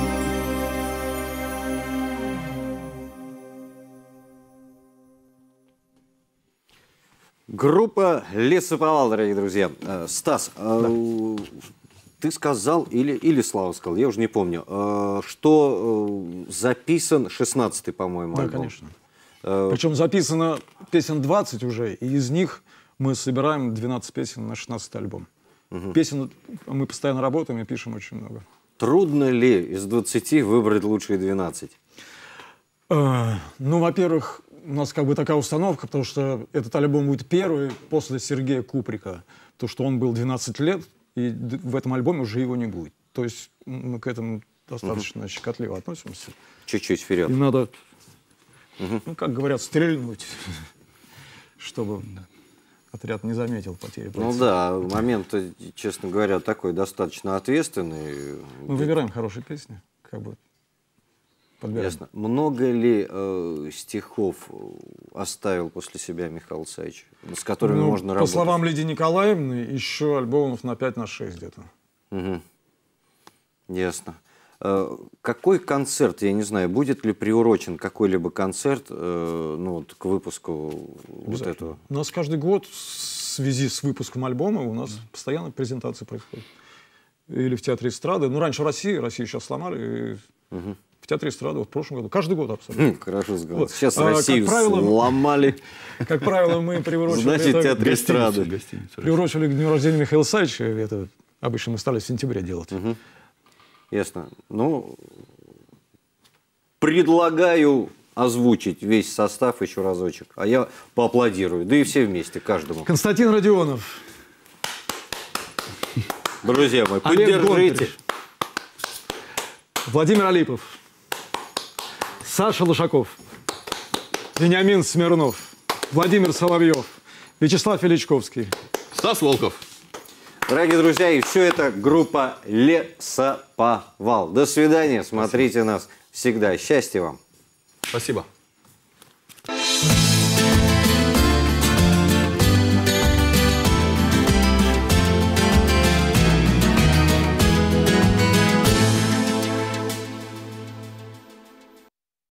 S1: Группа «Лесоповал», дорогие друзья. Э, Стас, э, ты сказал, или, или Слава сказал, я уже не помню, э, что э, записан шестнадцатый, по-моему,
S4: Да,
S1: альбом.
S4: конечно. Причем записано песен двадцать уже, и из них мы собираем двенадцать песен на шестнадцатый альбом. Угу. Песен мы постоянно работаем и пишем очень много.
S1: Трудно ли из двадцати выбрать лучшие двенадцать?
S4: Э, ну, во-первых, у нас как бы такая установка, потому что этот альбом будет первый после Сергея Куприка, то что он был двенадцать лет, и в этом альбоме уже его не будет. То есть мы к этому достаточно угу. щекотливо относимся.
S1: Чуть-чуть вперед.
S4: И надо, угу. ну, как говорят, стрельнуть, чтобы отряд не заметил потери.
S1: Ну да, момент, честно говоря, такой достаточно ответственный.
S4: Мы выбираем хорошие песни, как бы. Подбираем.
S1: Ясно. Много ли э, стихов оставил после себя Михаил Исаевич, с которыми
S4: ну,
S1: можно
S4: по
S1: работать?
S4: По словам Лидии Николаевны, еще альбомов на пять на шесть где-то.
S1: Угу. Ясно. Э, какой концерт, я не знаю, будет ли приурочен какой-либо концерт э, ну, вот, к выпуску вот этого?
S4: У нас каждый год в связи с выпуском альбома у нас mm. постоянно презентации происходят. Или в Театре эстрады. Ну, раньше в России, Россию сейчас сломали. И... Угу. В Театре эстрады вот в прошлом году. Каждый год абсолютно.
S1: Хорошо сказал.
S4: Вот.
S1: Сейчас
S4: а,
S1: Россию
S4: правило,
S1: сломали.
S4: Как правило, мы приурочили...
S1: Значит,
S4: это...
S1: Театр эстрады.
S4: Приурочили к дню рождения Михаила Исаевича. Это обычно мы стали в сентябре делать.
S1: Угу. Ясно. Ну, предлагаю озвучить весь состав еще разочек. А я поаплодирую. Да и все вместе, каждому.
S4: Константин Родионов.
S1: Друзья мои,
S4: Олег
S1: поддержите.
S4: Гонтарев. Владимир Алипов. Саша Лошаков, Вениамин Смирнов, Владимир Соловьев, Вячеслав Величковский,
S5: Стас Волков.
S1: Дорогие друзья, и все это группа «Лесоповал». До свидания, смотрите Спасибо. Нас всегда. Счастья вам.
S5: Спасибо.